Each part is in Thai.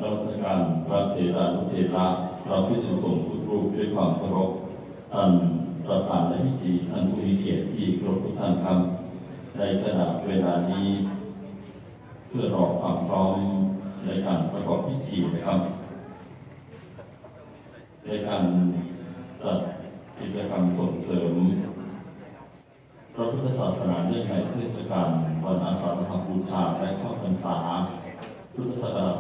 มัสการพระเถระนุเถระพระภิกษุสงฆ์ทุกรูปด้วยความเคารพท่านประธานในพิธีท่านผู้มีเกียรติที่เคารพทุกท่านครับในขณะเวลานี้เพื่อรอความพร้อมในการประกอบพิธีนะครับในการจัดกิจกรรมส่งเสริมพระพุทธศาสนาเนื่องในเทศกาลวันอาสาฬหบูชาและเข้าพรรษาพุทธศักราช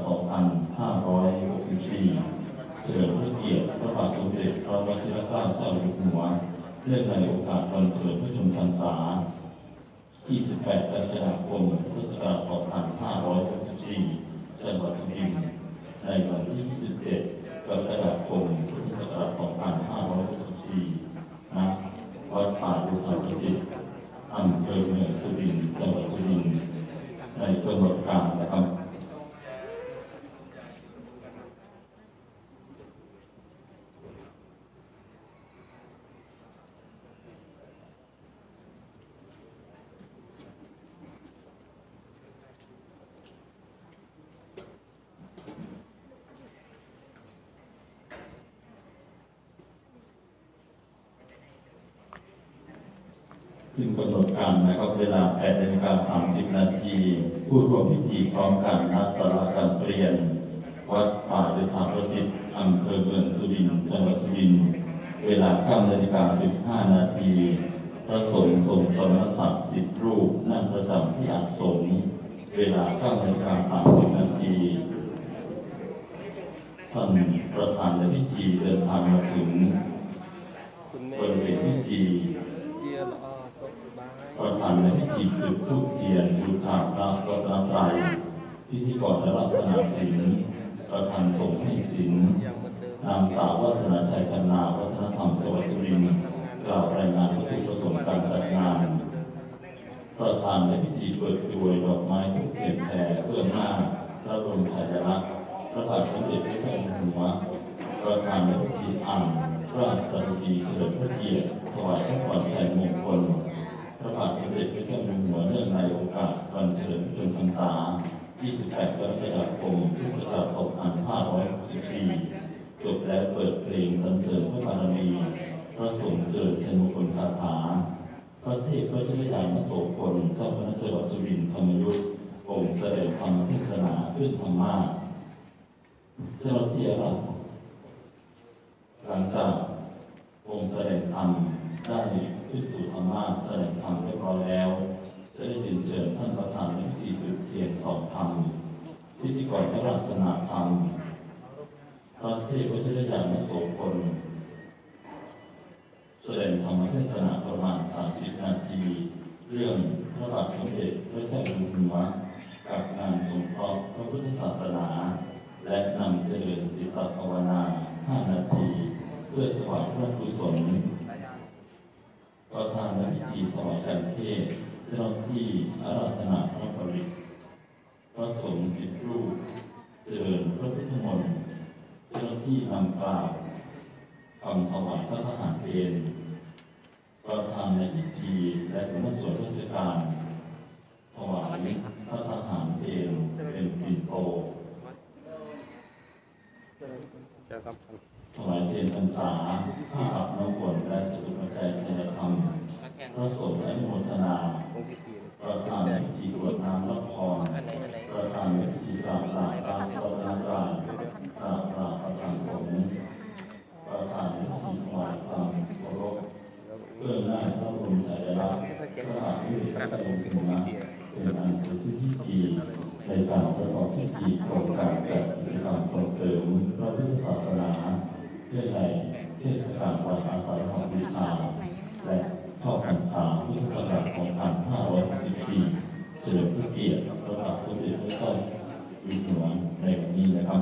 2564 เฉลิมพระเกียรติพระบาทสมเด็จพระวชิรเกล้าเจ้าอยู่หัวเนื่องในโอกาสวันเฉลิมพระชนมพรรษา 28 กรกฎาคม พุทธศักราช 2564 จังหวัดสุรินทร์ในวันที่ 27 กรกฎาคม พุทธศักราช 2564 ณ วัดป่าดุจประสิทธิ์อำเภอเมืองสุรินทร์จังหวัดสุรินทร์ในกำหนดการนะครับซึ่งกำหนดการนะครับเวลา 8:30 นาทีผู้ร่วมพิธีพร้อมกันณศาลาการเปลี่ยนวัดป่าดุจประสิทธิ์อำเภอเมืองสุรินทร์จังหวัดสุรินทร์เวลา 9:15 นาทีพระสงฆ์ทรงสมณศักดิ์10 รูปนั่งประจำที่อาสมเวลา 9:30 นาทีท่านประธานในพิธีเดินทางมาถึงบริเวณพิธีประธานในพิธีจุดธูปเทียนบูชาพระรัตนตรัยพิธีกรรัตนศิลป์ประธานสงฆ์ให้ศิลป์นางสาววาสนาชัยกันนาวัฒนธรรมจังหวัดสุรินทร์กล่าวรายงานวัตถุประสงค์การจัดงานประธานในพิธีเปิดด้วยดอกไม้ทูบเทียนแผ่เพื่อหน้าพระบรมฉายาลักษณ์พระบาทสมเด็จพระเจ้าอยู่หัวประธานในพิธีอ่านพระราชพิธีเฉลิมพระเกียรติถวายพระพรชัยมงคลพระบาทสมเด็จพระเจ้าอยู่หัวเนื่องในโอกาสวันเฉลิมพระชนมพรรษา 28 กรกฎาคม พุทธศักราช 2564 จบแล้วเปิดเพลงสรรเสริญพระบารมีพระสงฆ์เจริญชัยมงคลคาถาพระเทพวชิรยานโสพลเจ้าคณะจังหวัดสุรินทร์ธรรมยุทธองค์แสดงธรรมเทศนาขึ้นธรรมาสเจ้าหน้าที่อารักษ์หลังจากองค์แสดงธรรมได้ขึ้นสู่ธรรมาสแสดงธรรมเรียบร้อยแล้วจะได้เรียนเชิญท่านประธานในพิธีจุดเทียนสองธรรมพิธีกรพระราชนาธรรมพระเทพวชิรยานโสพลแสดงธรรมเทศนาประมาณ 30 นาทีเรื่องพระบาทสมเด็จพระเจ้าอยู่หัวกับงานสงเคราะห์พระพุทธศาสนาและนำเจริญจิตภาวนา 5 นาทีเพื่อถวายพระกุศลประธานในพิธีถวายการเทศน์เจ้าหน้าที่อาราธนาพระปริตรพระสงฆ์10 รูปเจริญพระพุทธมนต์เจ้าหน้าที่นำกล่าวคำถวายพระทหารเพลประธานในพิธีและหัวหน้าส่วนราชการถวายพระทหารเพลเป็นปิ่นโตถวายเทียนพรรษาผ้าอาบน้ำฝนและจตุปัจจัยทายธรรมพระสงฆ์อนุโมทนาประธานในพิธีกรวดน้ำรับพรประธานในพิธีกราบลาตามพระราชกาลกราบลาประธานสงฆ์ประธานในพิธีถวายความเคารพเพื่อหน้าพระบรมฉายาลักษณ์พระบาทสมเด็จพระเจ้าอยู่หัวเป็นอันเสร็จพิธีในการประกอบพิธีโครงการจัดกิจกรรมส่งเสริมพระพุทธศาสนาเพื่อในเทศกาลวันอาสาฬหบูชาและเข้าพรรษาพุทธศักราช 2564 เฉลิมพระเกียรติพระบาทสมเด็จพระเจ้าอยู่หัวในวันนี้นะครับ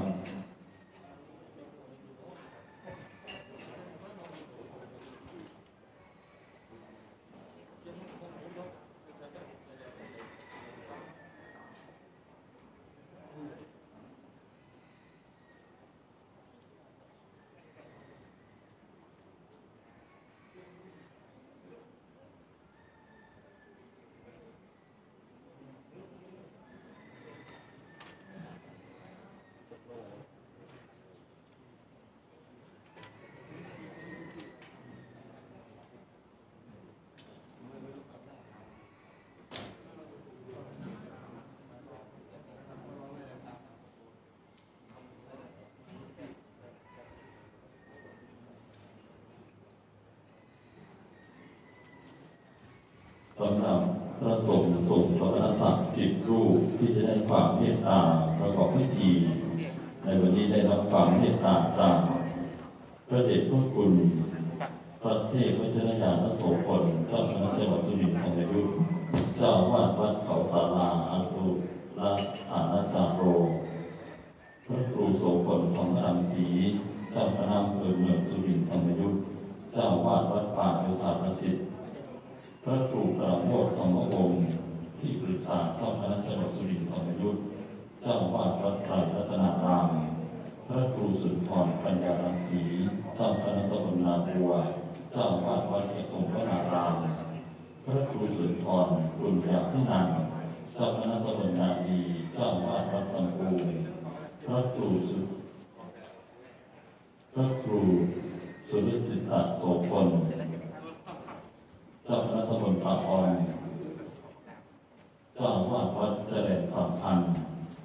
ำหรับพระสงฆ์สงฆ์สมณศักดิ์10 รูปที่จะได้ความเมตตาประกอบพิธีในวันนี้ได้รับความเมตตาจากพระเดชพระคุณพระเทพวชิรญาณโสพลเจ้าคณะจังหวัดสุรินทร์ธรรมยุทธเจ้าอาวาสวัดเขาศาลาอัตุระอาณาจารโรพระครูโสพลทองรังสีเจ้าคณะอำเภอเมืองสุรินทร์ธรรมยุทธเจ้าอาวาสวัดป่าโยธาประสิทธิ์พระครูปราโมทธรรมวงศ์ที่ปรึกษาเจ้าคณะจังหวัดสุรินทร์ธรรมยุทธเจ้าอาวาสวัดไตรรัตนารามพระครูสุนทรปัญญารังสีเจ้าคณะตำบลนาบัวเจ้าอาวาสวัดกระทงวนารามพระครูสุนทรบุญญาพินันท์เจ้าคณะตำบลนาดีเจ้าอาวาสวัดตำปูพระครูสุริสิทธโสพลเจ้าคณะตำบลปากอ่อนเจ้าอาวาสวัดเจริญสัมพันธ์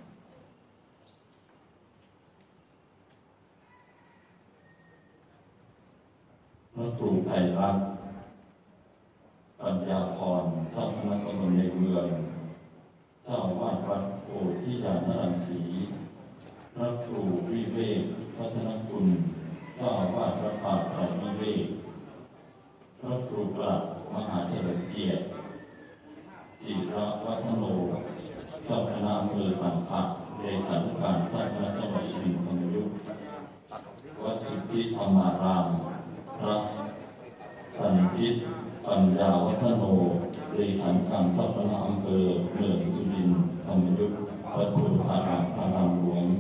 พระครูไพรัตน์ปัญญาพรเจ้าคณะตำบลในเมืองเจ้าอาวาสวัดโพธิญาณรังสีพระครูวิเวกพัฒนกุลเจ้าอาวาสวัดป่าไตรวิเวกพระครูปราชมหาเฉลิมเกียรติจิระวัฒโนเจ้าคณะอำเภอสังขะเลขาธิการเจ้าคณะจังหวัดสุรินทร์ธรรมยุทธวัดสุทธิธรรมารามพระสันติปัญญาวัฒโนเลขาธิการเจ้าคณะอำเภอเมืองสุรินทร์ธรรมยุทธวัดพุทธารามพระรามหลวง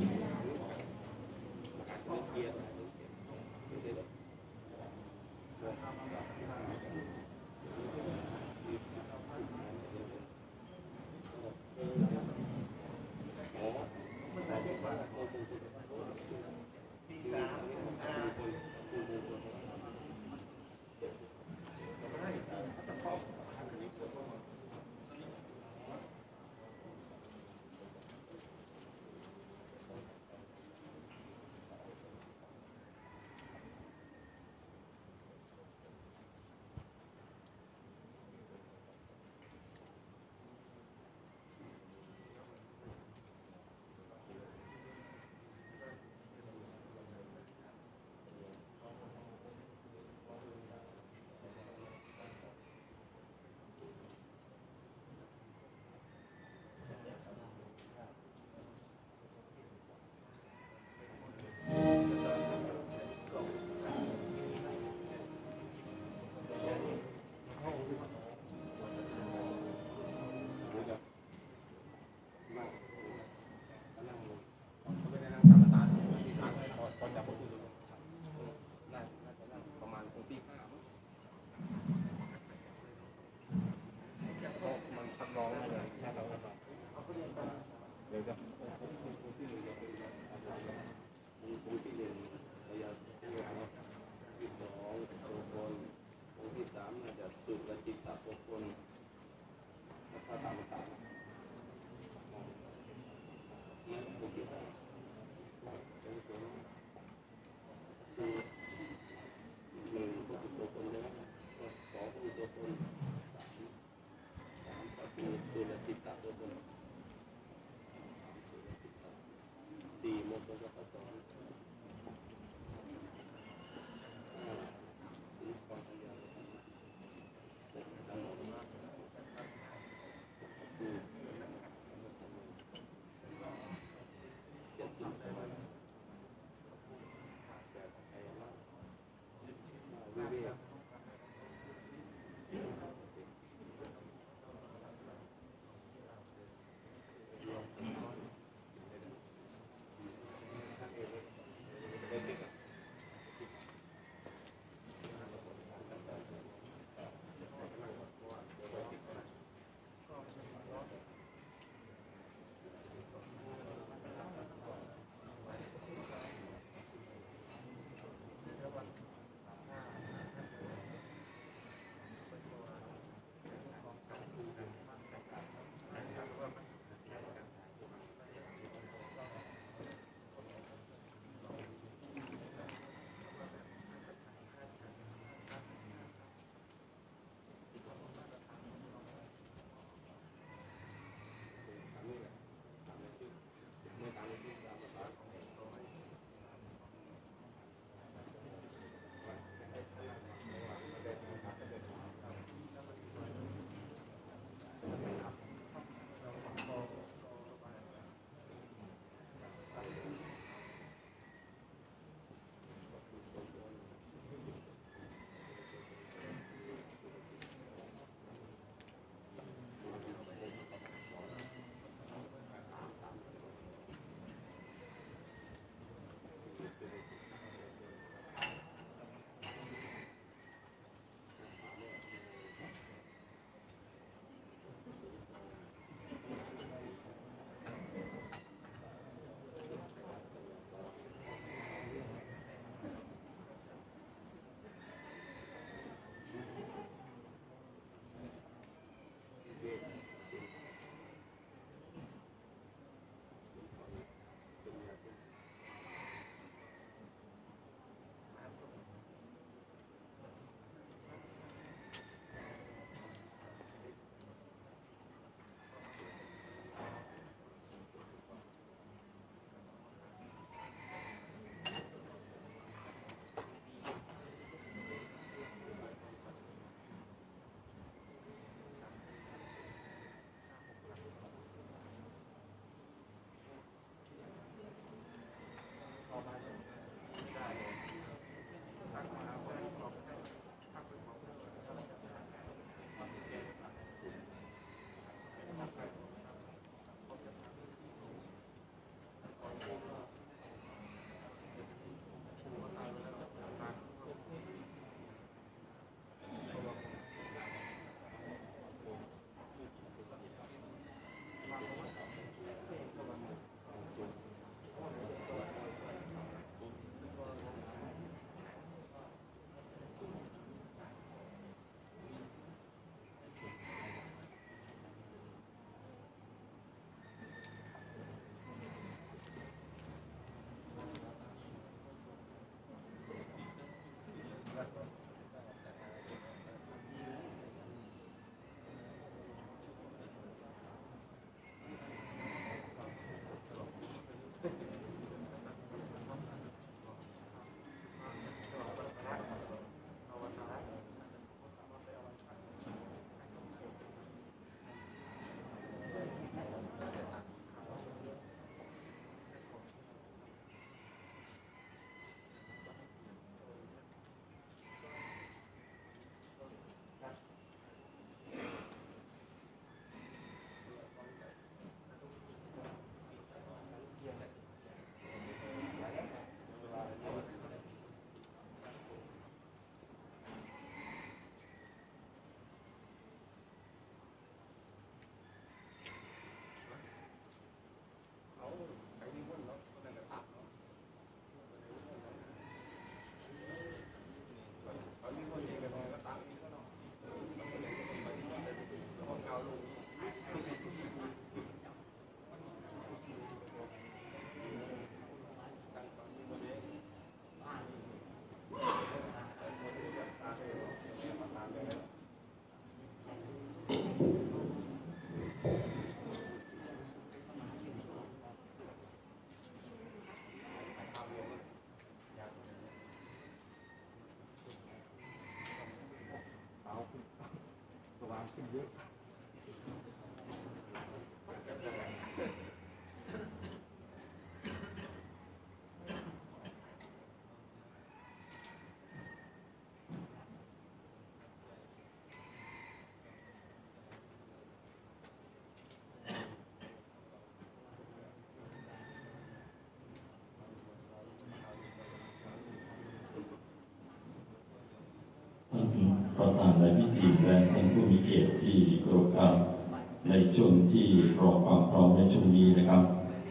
ประธานในพิธีและท่านผู้มีเกียรติที่เคารพครับในช่วงที่รอความพร้อมในช่วงนี้นะครับ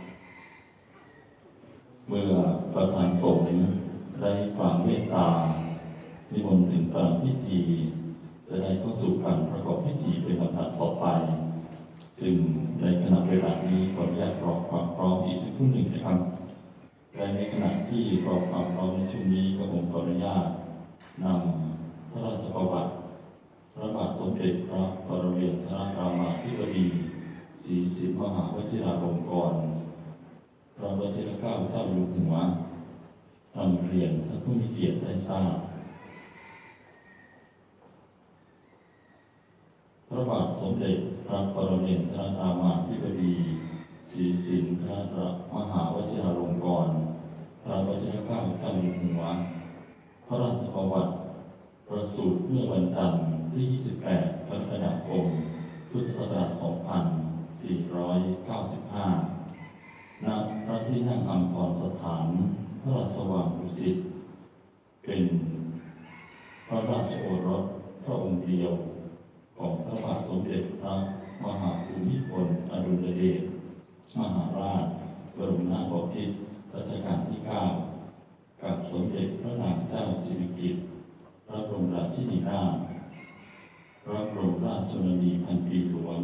เมื่อประธานสงฆ์ได้ความเมตตานิมนต์ถึงประธานพิธีจะได้เข้าสู่การประกอบพิธีเป็นลำดับต่อไปซึ่งในขณะเวลานี้ขออนุญาตรอความพร้อมอีกสักครู่หนึ่งนะครับและในขณะที่รอความพร้อมในช่วงนี้ก็ผมขออนุญาตนำพระราชประวัติพระบาทสมเด็จพระปรมินทรรามาธิบดีศรีสิทธิมหาวชิราลงกรณ์พระวชิรเกล้าเจ้าอยู่หัวนำเรียนท่านผู้มีเกียรติได้ทราบพระบาทสมเด็จพระปรมินทรรามาธิบดีศรีสิทธิมหาวชิราลงกรณ์พระวชิรเกล้าเจ้าอยู่หัวพระราชประวัติประสูติเมื่อวันจันทร์ที่ 28 กรกฎาคม พุทธศักราช 2495 ณ พระที่นั่งอัมพรสถานพระราชวังดุสิตเป็นพระราชโอรสพระองค์เดียวของพระบาทสมเด็จพระมหาภูมิพลอดุลยเดชมหาราชบรมนาถบพิตรรัชกาลที่ 9 กับสมเด็จพระนางเจ้าสิริกิติ์พระบรมราชินีนาถพระบรมราชชนนีพันปีหลวง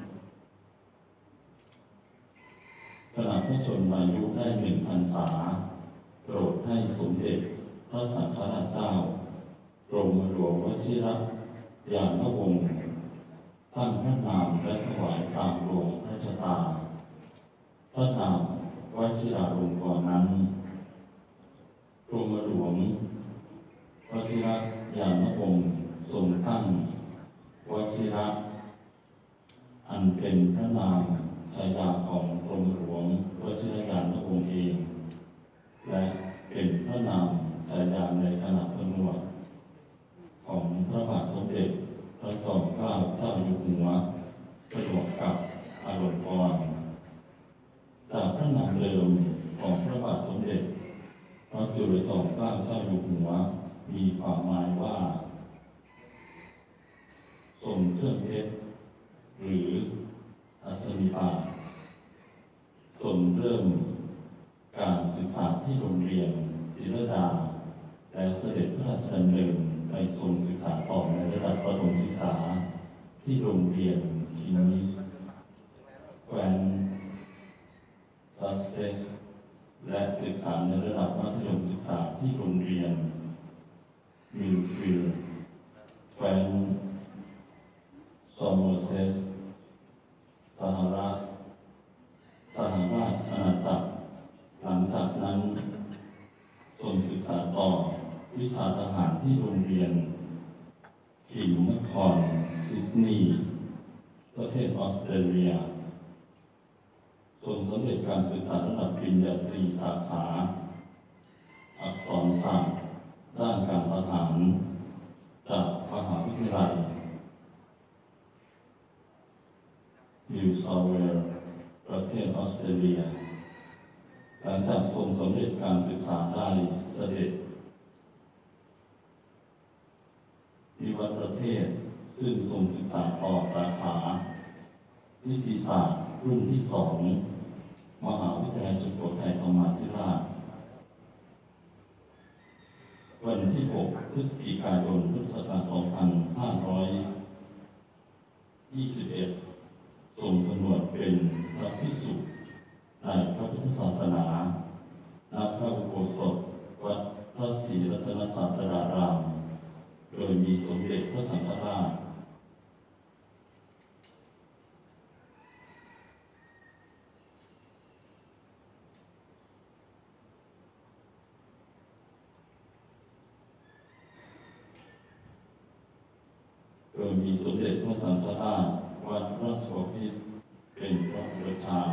ขณะพระชนมายุได้1 พรรษาโปรดให้สมเด็จพระสังฆราชเจ้ากรมหลวงวชิรยานวงศ์ตั้งพระนามและถวายตามหลวงพระชะตาพระนามวชิราลงกรณ์นั้นกรมหลวงวชิรยานวงศ์ทรงตั้งวชิระอันเป็นพระนามฉายาของกรมหลวงวชิรยานวงศ์เองและเป็นพระนามฉายาในขณะผนวดของพระบาทสมเด็จพระจอมเกล้าเจ้าอยู่หัวประกอบกับอลงกรณ์จากพระนามเดิมของพระบาทสมเด็จพระจุลจอมเกล้าเจ้าอยู่หัวมีความหมายว่าทรงเครื่องเพชรหรืออัศนีปาทรงเริ่มการศึกษาที่โรงเรียนศิรดาและเสด็จพระราชดำเนินไปทรงศึกษาต่อในระดับประถมศึกษาที่โรงเรียนคิงนิสแควนซัสเซ็กซ์และศึกษาในระดับมัธยมศึกษาที่โรงเรียนมิลฟิลด์แควนซอมโมเซสสหราชอาณาจักรหลังจากนั้นทรงศึกษาต่อวิชาทหารที่โรงเรียนคิงนครซิดนีย์ประเทศออสเตรเลียทรงสำเร็จการศึกษาระดับปริญญาตรีสาขาอักษรศาสตร์ด้านการทหารจากมหาวิทยาลัยนิวเซาท์เวลส์ประเทศออสเตรเลียหลังจากทรงสำเร็จการศึกษาได้เสด็จนิวัตประเทศซึ่งทรงศึกษาต่อสาขานิติศาสตร์รุ่นที่ 2มหาวิทยาลัยสุโขทัยธรรมาธิราชวันที่ 6 พฤศจิกายน พุทธศักราช 2521 ทรงผนวดเป็นพระภิกษุในพระพุทธศาสนาณพระอุโบสถวัดพระศรีรัตนศาสดารามโดยมีสมเด็จพระสังฆราชโดยมีสมเด็จพระสังฆราชวัดราชบพิตรเป็นพระราชา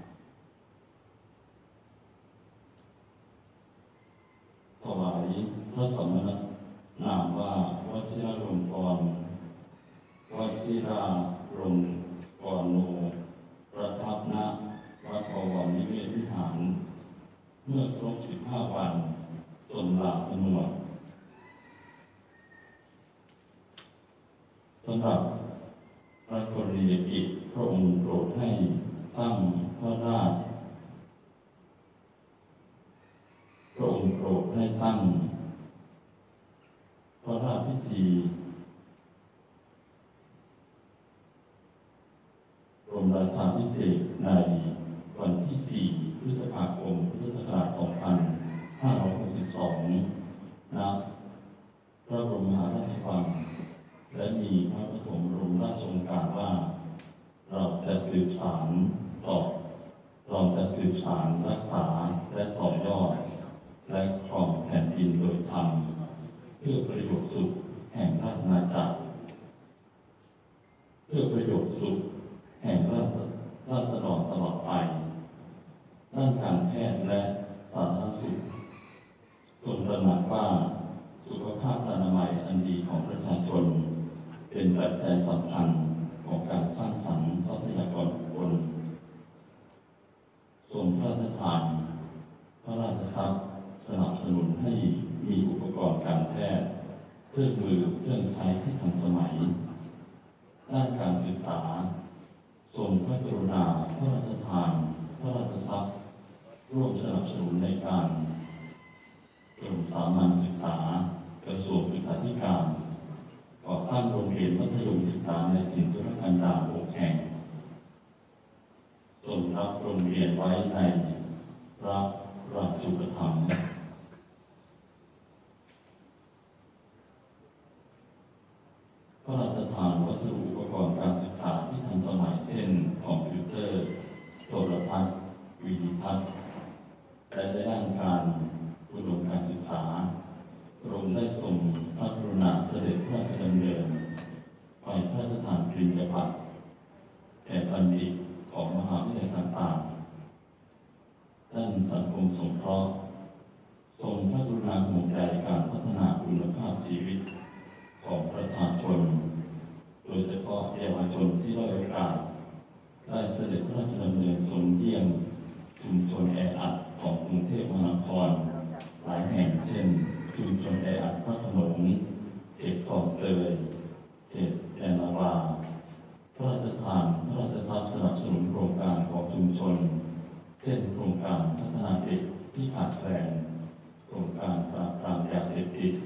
ถวายพระสมณนามว่าวชิรลงกรณ์วชิราลงกรณูประทับณวัดบวรนิเวศวิหารเมื่อครบ15 วันทรงลาผนวดสำหรับพระกรณียกิจพระองค์โปรดให้ตั้งพระราชพระองค์โปรดให้ตั้งพระราชพิธีบรมราชาภิเษกในวันที่ 4 พฤษภาคม พุทธศักราช 2562 ณ พระบรมมหาราชวังและมีพระปฐมบรมราชโองการว่าเราจะสืบสานรักษาและต่อยอดและครองแผ่นดินโดยธรรมเพื่อประโยชน์สุขแห่งราชอาณาจักรเพื่อประโยชน์สุขแห่งราษฎรตลอดไปด้านการแพทย์และสาธารณสุขทรงตระหนักว่าสุขภาพอนามัยอันดีของประชาชนเป็นปัจจัยสำคัญของการสร้างสรรค์ทรัพยากรบุคคลทรงพระราชทานพระราชทรัพย์สนับสนุนให้มีอุปกรณ์การแพทย์เครื่องมือเครื่องใช้ที่ทันสมัยด้านการศึกษาทรงพระกรุณาพระราชทานพระราชทรัพย์ร่วมสนับสนุนในการกรมสามัญศึกษากระทรวงศึกษาธิการก่อตั้งโรงเรียนมัธยมศึกษาในถิ่นทุรกันดาร6 แห่งทรงรับโรงเรียนไว้ในพระราชูปถัมภ์พระราชทานวัสดุอุปกรณ์การศึกษาที่ทันสมัยเช่นคอมพิวเตอร์โทรทัศน์วิดีทัศน์และด้านการอุดมการศึกษาพระองค์ได้ทรงพระกรุณาเสด็จพระราชดำเนินไปพระราชทานปริญญาบัตรแก่บัณฑิตของมหาวิทยาลัยต่างๆด้านสังคมสงเคราะห์ทรงพระกรุณาห่วงใยการพัฒนาคุณภาพชีวิตของประชาชนโดยเฉพาะเยาวชนที่ด้อยโอกาสได้เสด็จพระราชดำเนินทรงเยี่ยมชุมชนแออัดของกรุงเทพมหานครหลายแห่งเช่นชุมชนแออัดพระโขนงเขตคลองเตยเขตแอนนาวาพระราชทานพระราชทรัพย์สนับสนุนโครงการของชุมชนเช่นโครงการพัฒนาเด็กที่ขาดแคลนโครงการปราบปรามยาเสพติด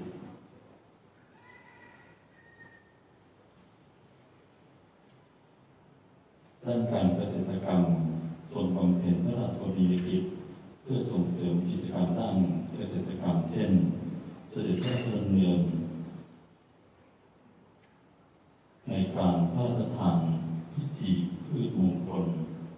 ด้านการเกษตรกรรมทรงบำเพ็ญพระราชกรณียกิจเพื่อส่งเสริมกิจกรรมด้านเกษตรกรรมเช่นเสด็จพระราชดำเนินในการพระราชทานพิธีพืชมงคล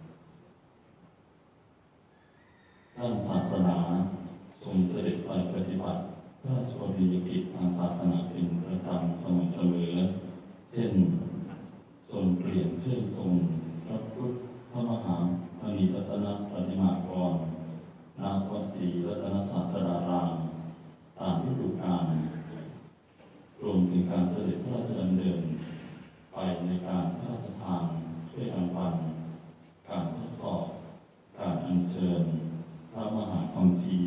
ด้านศาสนาทรงเสด็จไปปฏิบัติพระราชกรณียกิจทางศาสนาเป็นประจำสม่ำเสมอเช่นทรงเปลี่ยนเครื่องทรงพระพุทธพระมหามณีรัตนประติมากรณ วัดศรีรัตนศาสดารามตามฤดูกาลรวมถึงการเสด็จพระราชดำเนินไปในการพระราชทานถ้วยรางวัลการทดสอบการอัญเชิญพระมหาคัมภีร์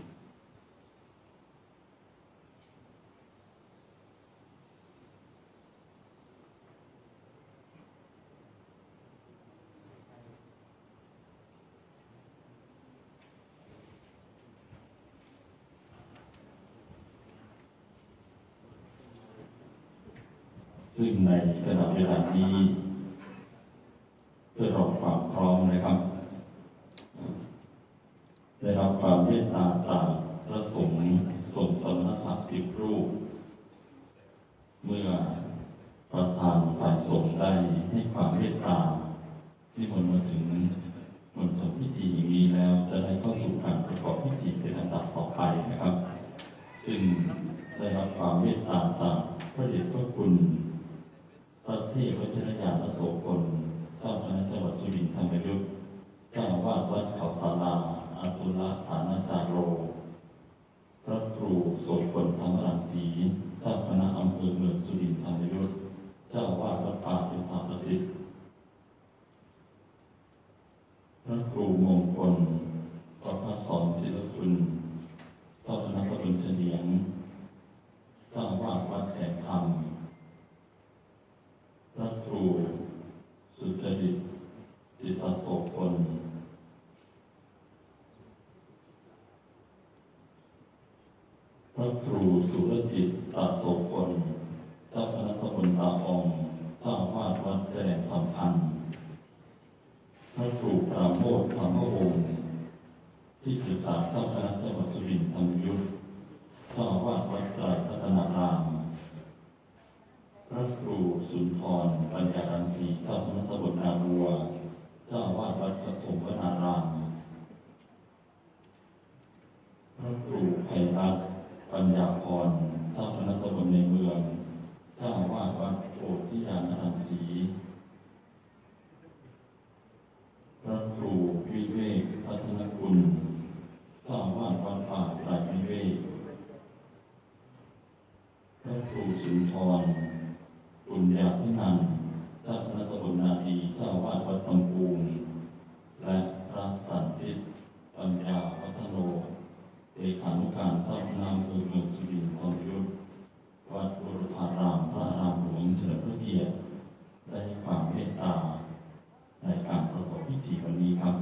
ซึ่งในขณะเวลานี้เพื่อรอความพร้อมนะครับได้รับความเมตตาจากพระสงฆ์ทรงสมณศักดิ์10 รูปเมื่อประธานฝ่ายสงฆ์ได้ให้ความเมตตาที่มนต์มาถึงมณฑลพิธีอย่างนี้แล้วจะได้เข้าสู่การประกอบพิธีเป็นลำดับต่อไปนะครับซึ่งได้รับความเมตตาจากพระเดชพระคุณดสุรินทร์ธรรมยุทธเจ้าอาวาสวัดเขาศาลาอาตุลฐานาจารโรพระครูโสพลธรรมรังสีเจ้าคณะอำเภอเมืองสุรินทร์ธรรมยุทธเจ้าอาวาสวัดป่าเป็นธรรมประสิทธิ์พระครูมงคลประภัสสรศิลคุณเจ้าคณะตำบลเฉลียงเจ้าอาวาสวัดแสงธรรมพระครูสุจริตจิตโสพลพระครูสุรจิตตโสพลเจ้าคณะตำบลตาอองเจ้าอาวาสวัดแสดงสัมพันธ์พระครูปราโมทธรรมวงศ์ที่ปรึกษาเจ้าคณะจังหวัดสุรินทร์ธรรมยุทธเจ้าอาวาสวัดไตรพัฒนารามพระครูสุนทรปัญญารังสีเจ้าคณะตำบลนาบัวเจ้าอาวาสวัดปฐมวนารามพระครูไพรัตน์ปัญญาพรเจ้าคณะตำบลในเมืองเจ้าอาวาสวัดโพธิญาณรังสีพระครูวิเวกพัฒนคุณเจ้าอาวาสวัดป่าไตรวิเวกพระครูสุนทรปุญญาภินันท์เจ้าคณะตำบลนาดีเจ้าอาวาสวัดตำปูงและพระสันติปัญญาวัฒโนเลขานุการเจ้าคณะอำเภอเมืองสุรินทร์ธรรมยุทธวัดบุรพารามพระอารามหลวงเฉลิมพระเกียรติได้ให้ความเมตตาในการประกอบพิธีวันนี้ครับ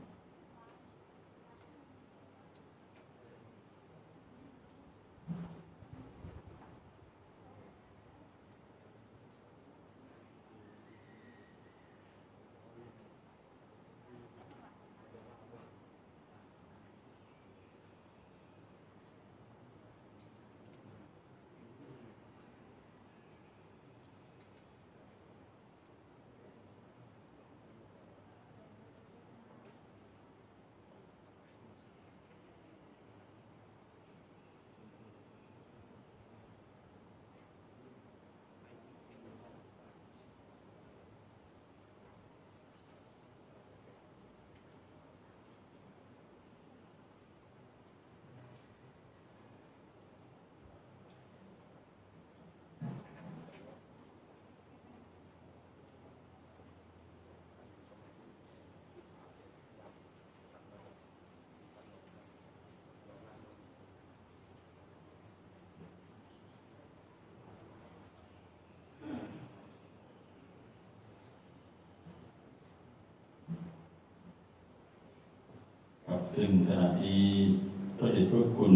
ซึ่งขณะที่พระเดชพระคุณ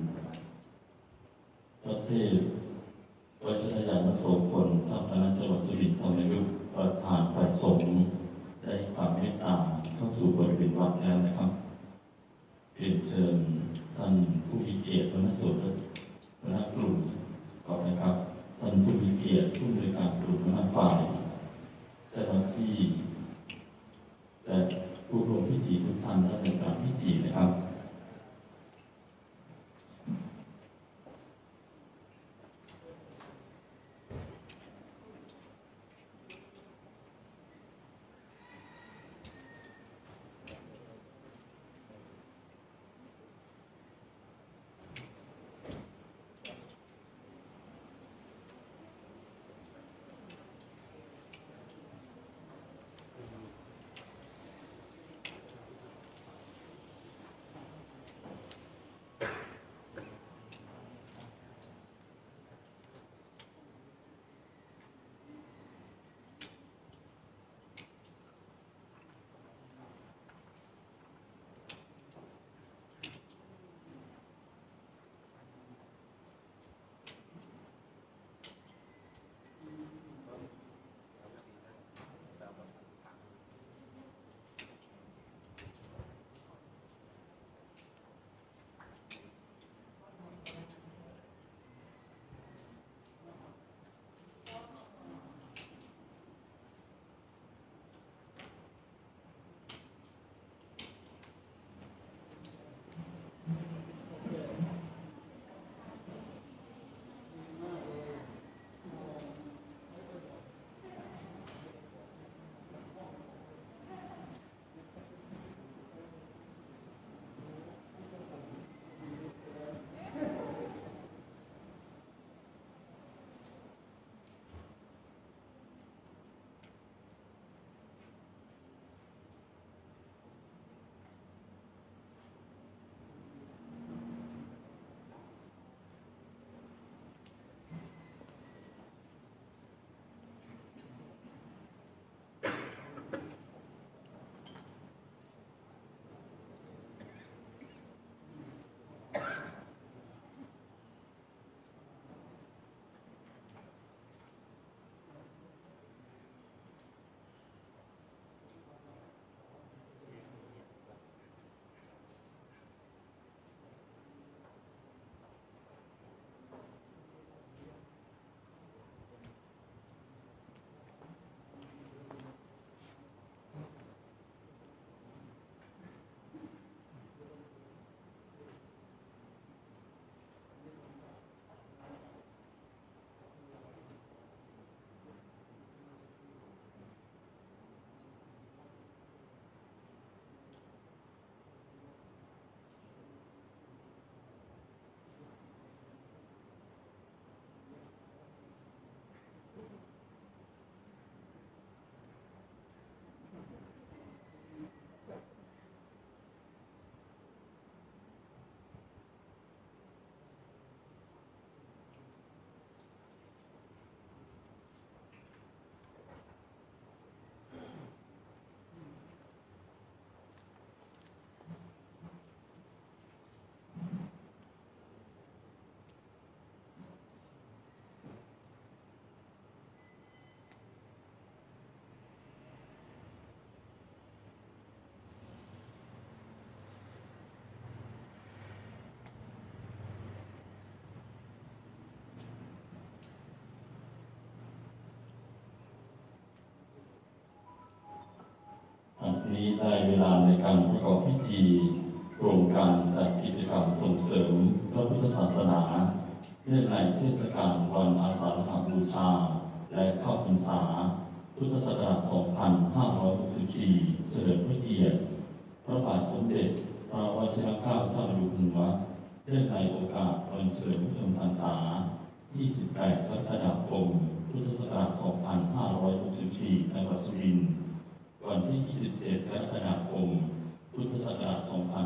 พระเทพวชิรยานโสพลเจ้าคณะจังหวัดสุรินทร์ธรรมยุทธประธานฝ่ายสงฆ์ได้ความเมตตาเข้าสู่บริเวณวัดแล้วนะครับเรียนเชิญท่านผู้มีเกียรติคณะสงฆ์คณะกลุ่มก่อนนะครับท่านผู้มีเกียรติผู้บริการกลุ่มคณะฝ่ายเจ้าหน้าที่และผู้ร่วมพิธีทุกท่านและในการพิธีนะครับขนี้ได้เวลาในการประกอบพิธีโครงการจัดกิจกรรมส่งเสริมพระพุทธศาสนาเนื่องในเทศกาลวันอาสาฬหบูชาและเข้าพรรษาพุทธศักราช 2564 เฉลิมพระเกียรติพระบาทสมเด็จพระวชิรเกล้าเจ้าอยู่หัวเนื่องในโอกาสวันเฉลิมพระชนมพรรษา 28 กรกฎาคม พุทธศักราช 2564 จังหวัดสุรินทร์วันที่ 27 กรกฎาคม พุทธศักราช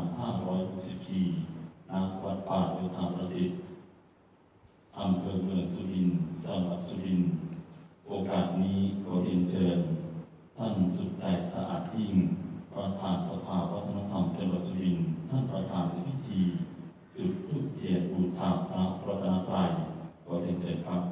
2564 ณ วัดป่าโยธาประสิทธิ์อำเภอเมืองสุรินทร์จังหวัดสุรินทร์โอกาสนี้ขอเรียนเชิญท่านสุดใจสะอาดยิ่งประธานสภาวัฒนธรรมจังหวัดสุรินทร์ท่านประธานในพิธีจุดธูปเทียนบูชาพระรัตนตรัยขอเรียนเชิญครับ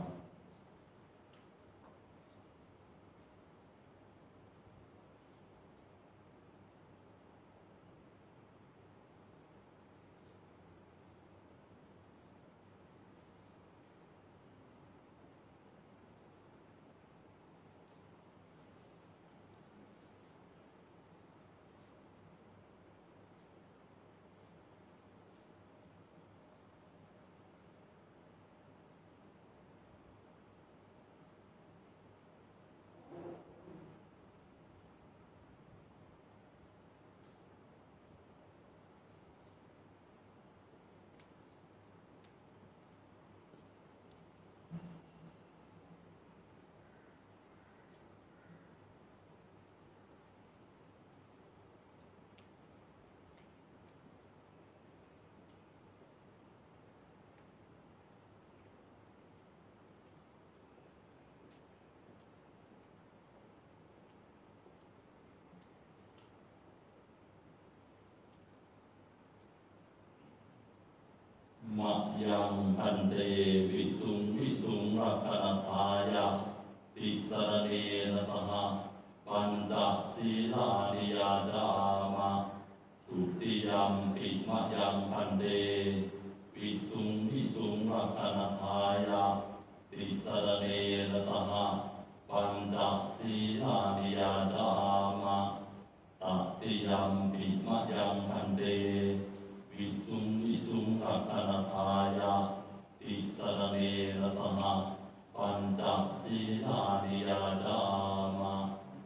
มะยังพันเตวิสุงวิสุงรัตนทายะติสรเนนะสหปัญจศีลานิยาจามะทุติยัมปิมะยังพันเตวิสุงวิสุงรัตนทายะติสรเนนะสหปัญจศีลานิยาจามะตติยัมปิมะยังพันเตวิสุงวิสุงรัตนทายะติสรเนนะสหปัญจศีลานิยาจามะ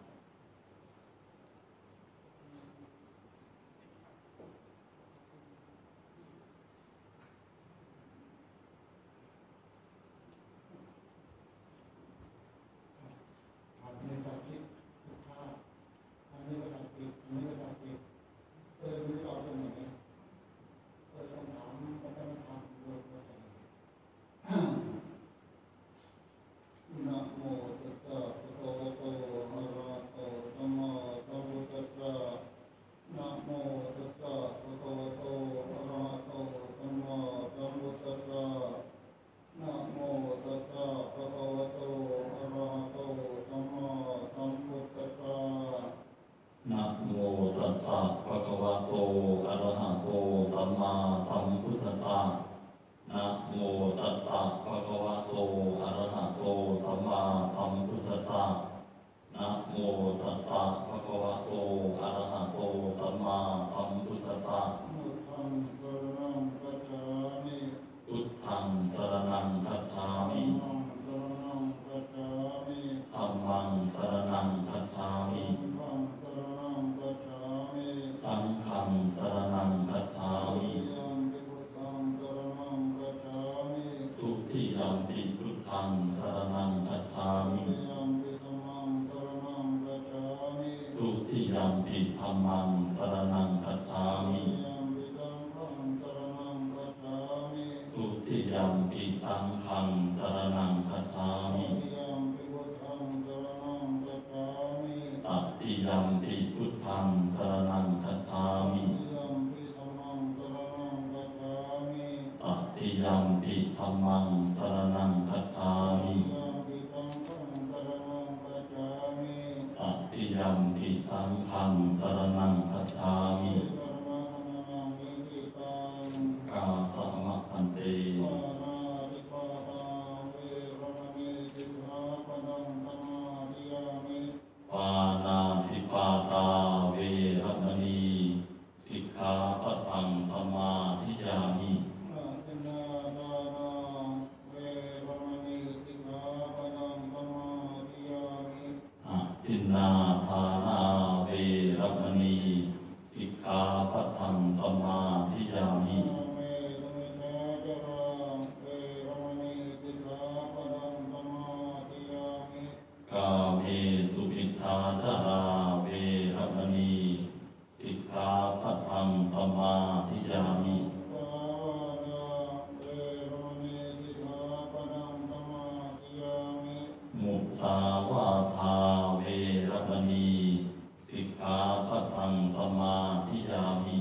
นะโมตัสสะภะคะวะโตอะระหะโตสัมมาสัมพุทธัสสะนะโมตัสสะภะคะวะโตอะระหะโตสัมมาสัมพุทธัสสะนะโมตัสสะภะคะวะโตอะระหะโตสัมมาสัมพุทธัสสะพุทธังสรณังคัจฉามิธัมมังสรณังคัจฉามิสังฆังสรณังคัจฉามิทุติยัมปิพุทธังสรณังคัจฉามิทุติยัมปิธัมมังสรณังคัจฉามิทุติยัมปิสังฆังสรณังคัจฉามิตติยัมปิพุทธังสรณังคัจฉามิตติยัมปิธัมมังสรณังคัจฉามิตติยัมปิสังฆังสรณังคัจฉามิกาสมะพันเตปานาติปาตาเวงสมาธิยามิมุสาวาทาเวรมณีสิกขาปะทังสมาธิยามิ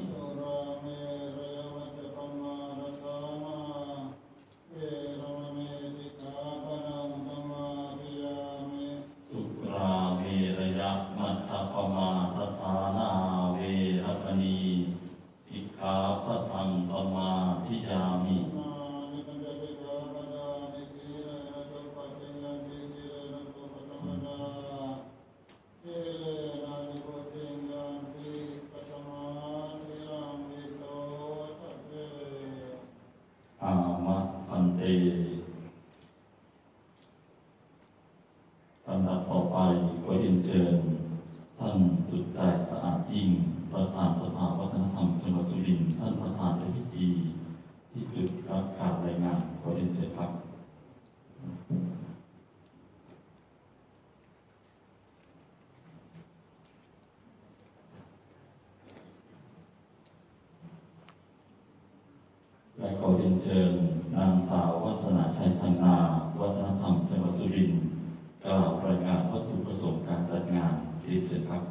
สุราเมรยมัชฌัปปมาทฐานาเวรมณีสิกขาปะทังสมาธิยามิอามะพันเตลำดับต่อไปขอเรียนเชิญท่านสุดใจสะอาดยิ่งประธานสภาวัฒนธรรมจังหวัดสุรินทร์ท่านประธานในพิธีที่จุดรับข่าวรายงานขอเรียนเชิญครับและขอเรียนเชิญนางสาววัฒนาชัยพันนาวัฒนธรรมจังหวัดสุรินทร์กล่าวรายงานวัตถุประสงค์การจัดงานเรียนเชิญครับ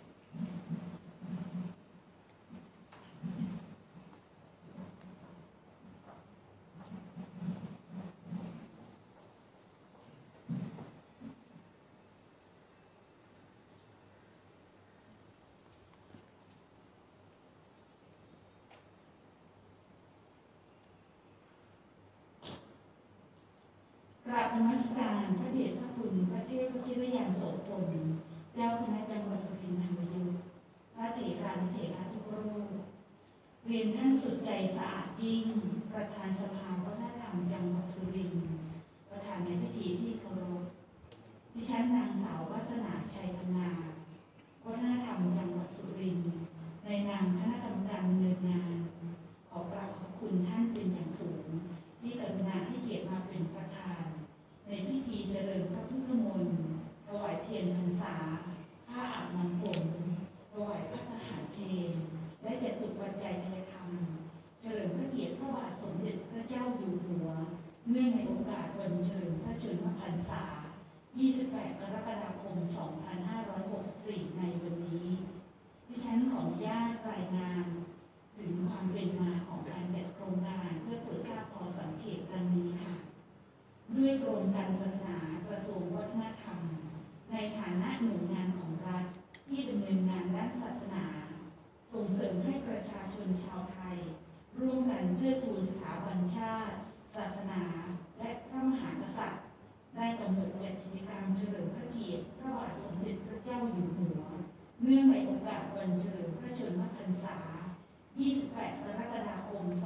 กราบนมัสการพระเดชพระคุณพระเทพวชิรยานโสพลเจ้าคณะจังหวัดสุรินทร์ธรรมยุทธพระเถรานุเถระทุกรูปเรียนท่านสุดใจสะอาดยิ่งประธานสภาวัฒนธรรมจังหวัดสุรินทร์ประธานในพิธีที่เคารพดิฉันนางสาววัฒนาชัยพันนาวัฒนธรรมจังหวัดสุรินทร์ในนามคณะกรรมการดำเนินงานขอกราบขอบคุณท่านเป็นอย่างสูงที่กรุณาให้เกียรติมาเป็นประธานในพิธีเจริญพระพุทธมนต์ถวายเทียนพรรษาผ้าอาบน้ำฝนถวายพระทหารเพลและจตุปัจจัยทายธรรมเฉลิมพระเกียรติพระบาทสมเด็จพระเจ้าอยู่หัวเนื่องในโอกาสวันเฉลิมพระชนมพรรษา 28 กรกฎาคม 2564 ในวันนี้ดิฉันขออนุญาตรายงานถึงความเป็นมาของการจัดโครงการเพื่อโปรดทราบพอสังเกตดังนี้ค่ะด้วยกรมการศาสนากระทรวงวัฒนธรรมในฐานะหน่วยงานของรัฐที่ดำเนินงานด้านศาสนาส่งเสริมให้ประชาชนชาวไทยร่วมกันเทิดทูนสถาบันชาติศาสนาและพระมหากษัตริย์ได้กำหนดจัดกิจกรรมเฉลิมพระเกียรติพระบาทสมเด็จพระเจ้าอยู่หัวเนื่องในโอกาสวันเฉลิมพระชนมพรรษา 28 กรกฎาคม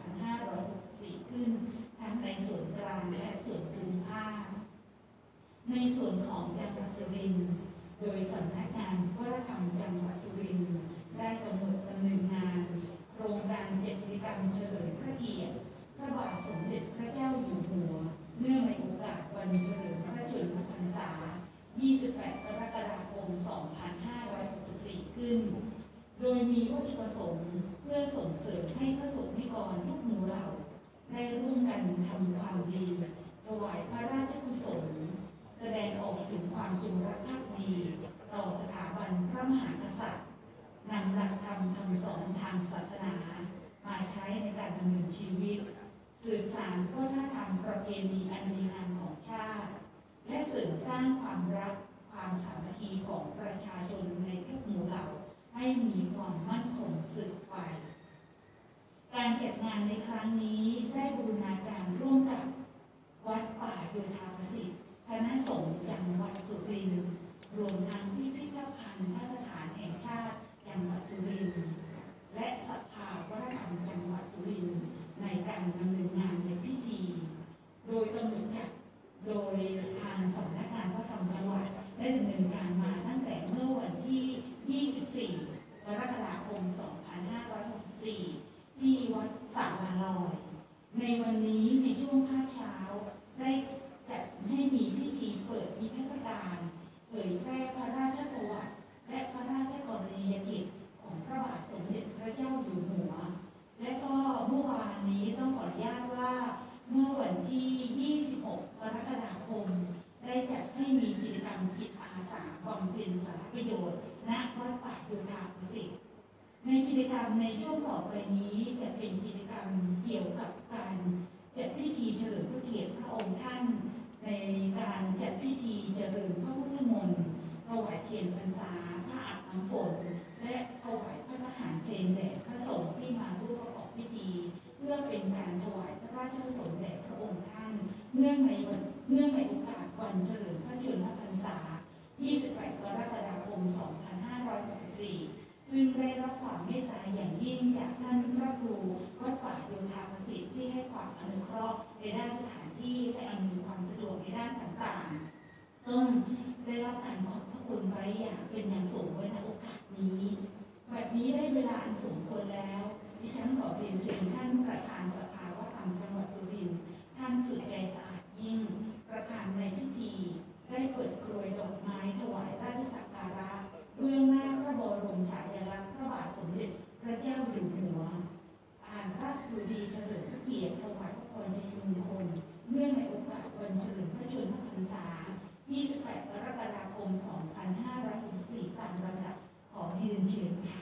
2564 ขึ้นทั้งในส่วนกลางและส่วนภูมิภาคในส่วนของจังหวัดสุรินทร์โดยสำนักงานวัฒนธรรมจังหวัดสุรินทร์ได้กำหนดดำเนินงานโครงการจัดกิจกรรมเฉลิมพระเกียรติพระบาทสมเด็จพระเจ้าอยู่หัวเนื่องในโอกาสวันเฉลิมพระชนมพรรษา 28 กรกฎาคม 2564 ขึ้นโดยมีวัตถุประสงค์เพื่อส่งเสริมให้พระสงฆ์นิกรทุกหมู่เหล่าได้ร่วมกันทำความดีถวายพระราชกุศลแสดงออกถึงความจงรักภักดีต่อสถาบันพระมหากษัตริย์นำหลักธรรมคำสอนทางศาสนามาใช้ในการดำเนินชีวิตสืบสานวัฒนธรรมประเพณีอันดีงามของชาติและเสริมสร้างความรักความสามัคคีของประชาชนในทุกหมู่เหล่าให้มีความมั่นคงสืบไปการจัดงานในครั้งนี้ได้บูรณาการร่วมกับวัดป่าโยธาประสิทธิ์คณะสงฆ์จังหวัดสุรินทร์รวมทั้งพิพิธภัณฑ์สถานแห่งชาติจังหวัดสุรินทร์และสภาวัฒนธรรมจังหวัดสุรินทร์ในการดำเนินงานในพิธีโดยกำหนดจัดโดยทางสำนักงานวัฒนธรรมจังหวัดได้ดำเนินการมาตั้งแต่เมื่อวันที่ 24 กรกฎาคม 2564 ที่วัดสาราลอยในวันนี้ในช่วงภาคเช้าได้จัดให้มีพิธีเปิดนิทรรศการเผยแพร่พระราชประวัติและพระราชกรณียกิจของพระบาทสมเด็จพระเจ้าอยู่ในกิจกรรมในช่วงต่อไปนี้จะเป็นกิจกรรมเกี่ยวกับการจัดพิธีเฉลิมพระเกียรติพระองค์ท่านในการจัดพิธีเจริญพระพุทธมนต์ถวายเทียนพรรษาพระอาบน้ำฝนและถวายพระทหารเพลแด่พระสงฆ์ที่มาร่วมประกอบพิธีเพื่อเป็นการถวายพระราชกุศลแด่พระองค์ท่านเนื่องในโอกาสวันเฉลิมพระชนมพรรษา 28 กรกฎาคม 2564 ซึ่งได้รับความเมตตาอย่างยิ่งจากท่านพระครูวัดป่าโยธาประสิทธิ์ที่ให้ความอนุเคราะห์ในด้านสถานที่และอำนวยความสะดวกในด้านต่างๆต้องได้รับการขอบพระคุณไว้อย่างเป็นอย่างสูงไว้ในโอกาสนี้แบบนี้ได้เวลาอันสมควรแล้วดิฉันขอเรียนเชิญท่านประธานสภาวัฒนธรรมจังหวัดสุรินทร์ท่านสุดใจสะอาดยิ่งประธานในพิธีได้เปิดกรวยดอกไม้ถวายราชสักการะเบื้องหน้าพระบรมฉายาลักษณ์พระบาทสมเด็จพระเจ้าอยู่หัวอ่านพระสุดีเฉลิมพระเกียรติถวายพระพรชัยมงคลเนื่องในโอกาสวันเฉลิมพระชนมพรรษา 28 กรกฎาคม 2564 ตามลำดับขอเรียนเชิญค่ะ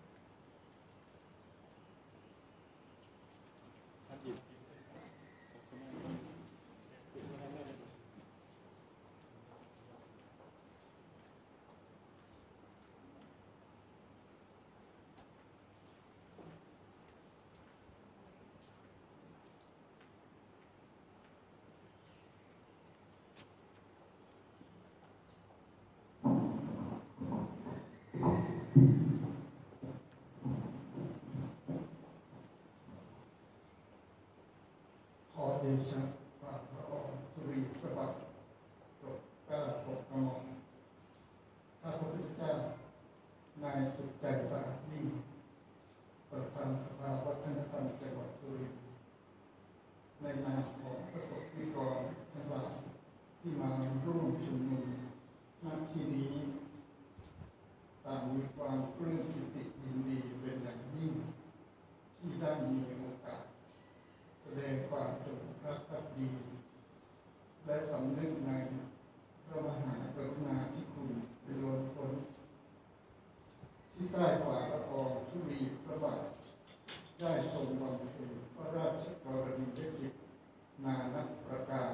ขอเดชะฝ่าพระองค์ทวีพระบาทโปรดเกล้าโปรดกระหม่อมข้าพระพุทธเจ้านายสุดใจสะอาดยิ่งประธานสภาวัฒนธรรมจังหวัดสุรินทร์ในนามของประสบนิกรทั้งหลายที่มาร่วมชุมนุมณที่นี้ต่างมีความปลื้มปิติยินดีเป็นอย่างยิ่งที่ได้มีโอกาสแสดงความจงรักภักดีและสำนึกในพระมหากรุณาธิคุณเป็นล้นพ้นที่ใต้ฝ่าละอองธุลีพระบาทได้ทรงบำเพ็ญพระราชกรณียกิจนานับประการ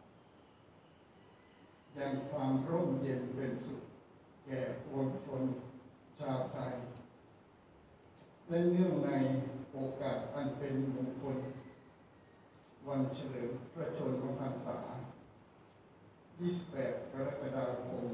ยังความร่มเย็นเป็นสุขแก่ปวงชนชาวไทยและเนื่องในโอกาสอันเป็นมงคลวันเฉลิมพระชนมพรรษา 28 กรกฎาคม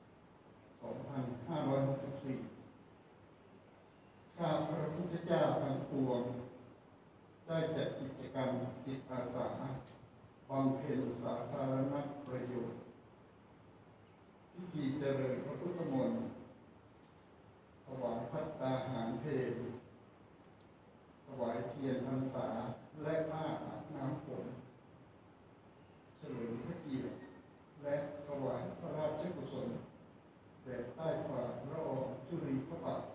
2564 ข้าพระพุทธเจ้าทั้งปวงได้จัดกิจกรรมจิตอาสาบำเพ็ญสาธารณประโยชน์พิธีเจริญพระพุทธมนต์ถวายภัตตาหารเพลถวายเทียนพรรษาและผ้าอาบน้ำฝนเฉลิมพระเกียรติและถวายพระราชกุศลแด่ใต้ฝ่าพระอองธุลีพระบาท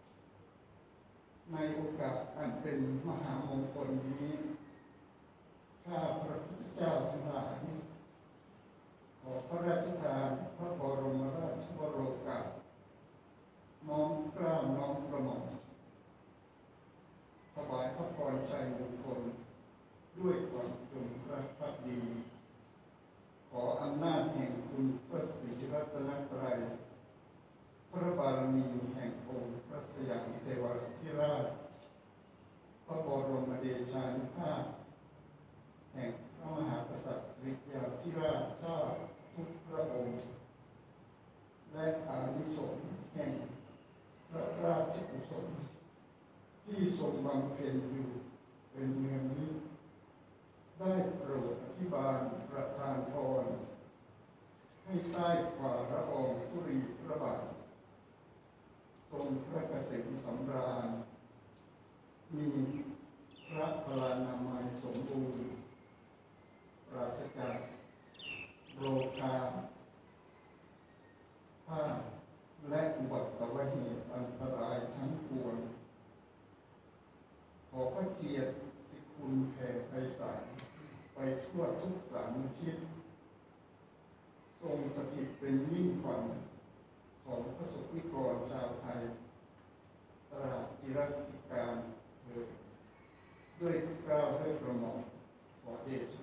ในโอกาสอันเป็นมหามงคลนี้ข้าพระพุทธเจ้าทั้งหลายขอพระราชทานพระบรมราชวโรกาสน้อมเกล้าน้อมกระหม่อมถวายพระพรชัยมงคลด้วยความจงรักภักดี ขออำนาจแห่งคุณพระศรีรัตนตรัยพระบารมีแห่งองค์พระสยามเทวทิราชพระบรมเดชานุภาพแห่งพระมหากษัตริย์วิทยาธิราชเจ้าทุกพระองค์และอานิสงส์แห่งพระราชกุศลที่ทรงบำเพ็ญอยู่เป็นเมืองนี้ได้โปรดอภิบาลประทานพรให้ใต้ฝ่าละอองธุลีพระบาททรงพระเกษมสำราญมีพระพลานามัยสมบูรณ์ปราศจากโรคาผ้าและอุบัติเหตุอันตรายทั้งปวงขอพระเกียรติที่คุณแผ่ไพศาลไปทั่วทุกสารทิศทรงสถิตเป็นยิ่งขวัญของพระสงฆ์นิกรชาวไทยตราบเจจิรธิการเลยด้วยเกล้าด้วยกระหม่อมขอเดชะ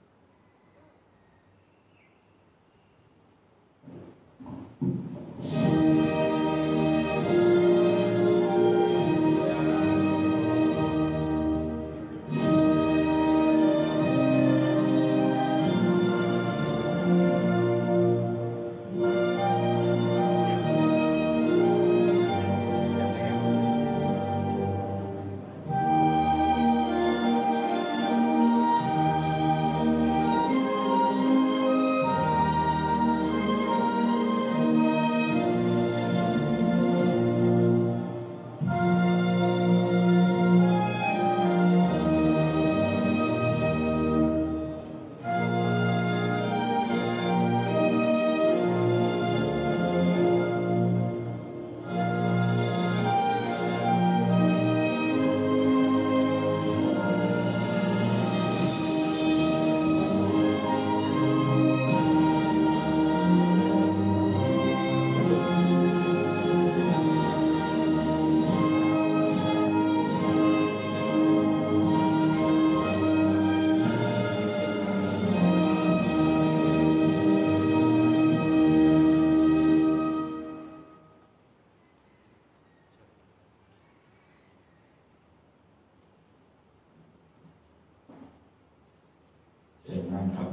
เชิญนั่งครับ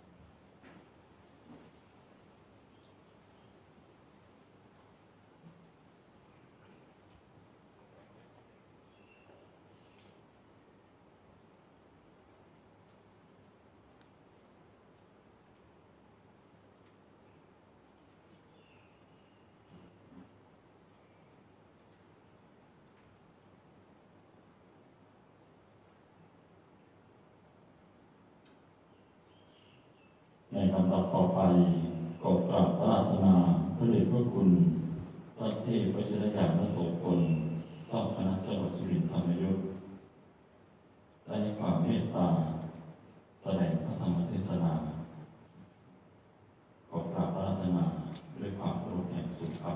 ในลำดับต่อไปขอกราบอาราธนาพระเดชพระคุณพระเทพวชิรยานโสพลเจ้าคณะจังหวัดสุรินทร์ธรรมยุทธได้ให้ความเมตตาแสดงพระธรรมเทศนาขอกราบอาราธนาด้วยความเคารพอย่างสูงครับ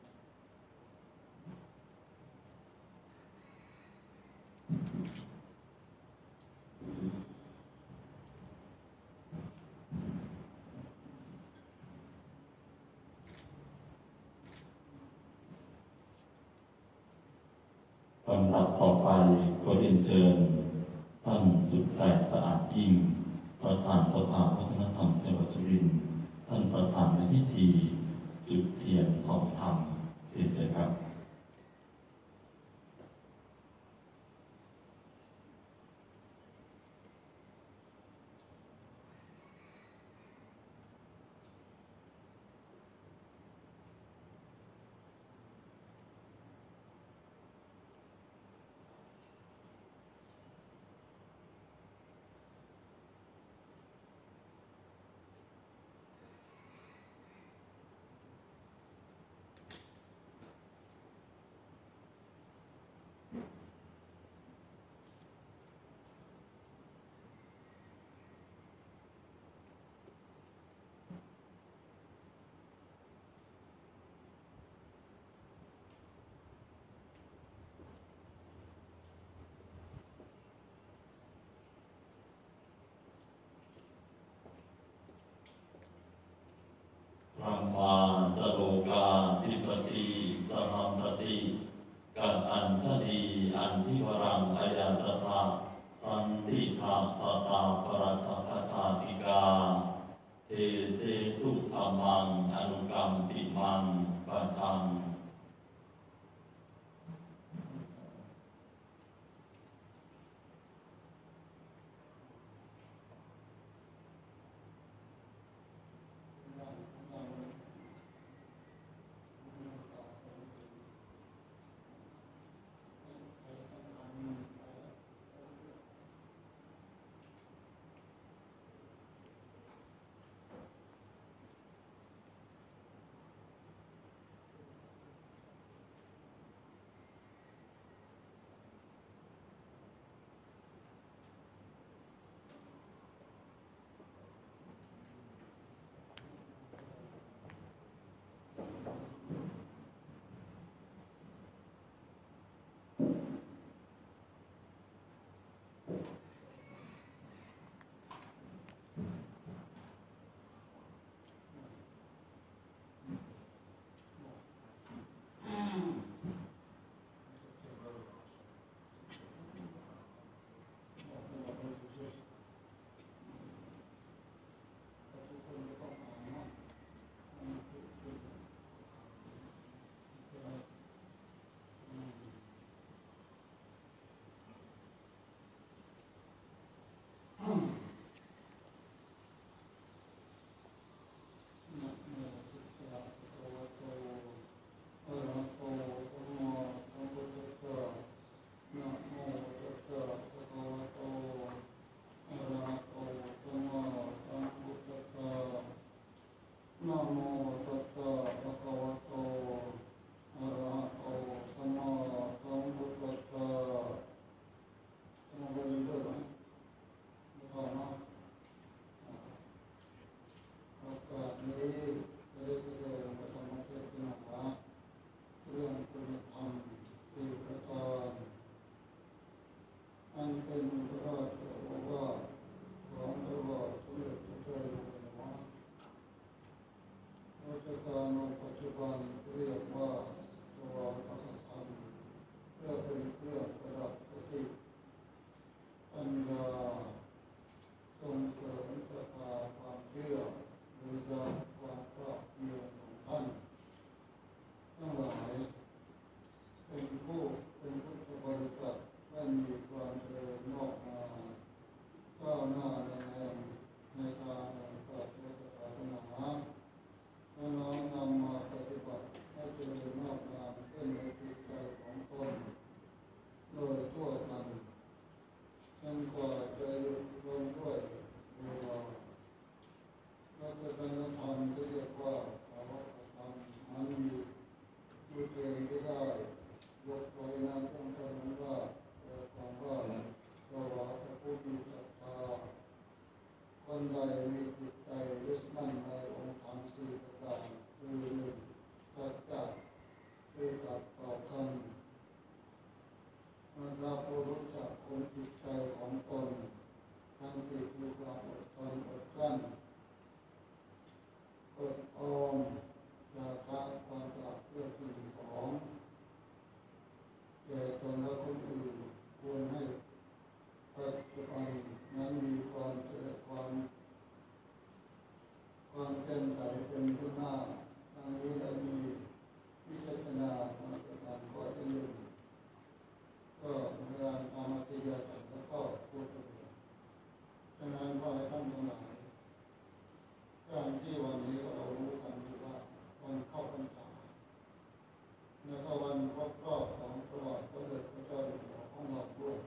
ลำดับต่อไปขอเรียนเชิญท่านสุดใจสะอาดยิ่งประธานสภาวัฒนธรรมจังหวัดสุรินทร์ท่านประธานในพิธีจุดเทียนส่องธรรมเรียนเชิญครับ พระมาจโลกาธิปติสหัมปติกัดอัญชลีอันทิวรังอายาตถาสันติภาสตาปรัชคชาติกาเทเสตุธรรมังอนุกรรมปิมังปัจจังสัตว์ให้มีความเจริญงอกงามก้าวหน้าในทางแห่งพระพุทธศาสนาและน้อมนำมาปฏิบัติให้เจริญงอกงามขึ้นในจิตใจของตนโดยทั่วกันจนกว่าจะหยุดลงด้วยเวลาและจะเป็นธรรมที่เรียกว่าภาวะธรรมนั้นมีด้วยตัวเองไม่ได้ยกไว้นั้นต้องการว่าความว่าเราผู้มีศรัทธาคนใดมีจิตใจยึดมั่นในองค์ธรรมสี่ประการคือหนึ่งสัจจะคือสัตย์ต่อธรรมเราผู้รู้จักองค์จิตใจของตนทั้งที่มีความอดทนอดกลั้นอดออมราคะความอยากเพื่อสิ่งของแก่ตนและคนอื่นควรให้ปัจจุบันนั้นมีความเจริญความแจ่มใสเป็นขึ้นหน้าทั้งนี้ได้มีวิจารณามาประการข้อที่หนึ่งก็เมื่อธรรมะที่ยาจัดแล้วก็พูดถึงฉะนั้นก็ให้ท่านทั้งหลายการที่วันนี้เรารู้กันว่าวันเข้าพรรษาแล้วก็วันครบรอบของประวัติพระเดชพระเจ้าอยู่หัวของเราด้วย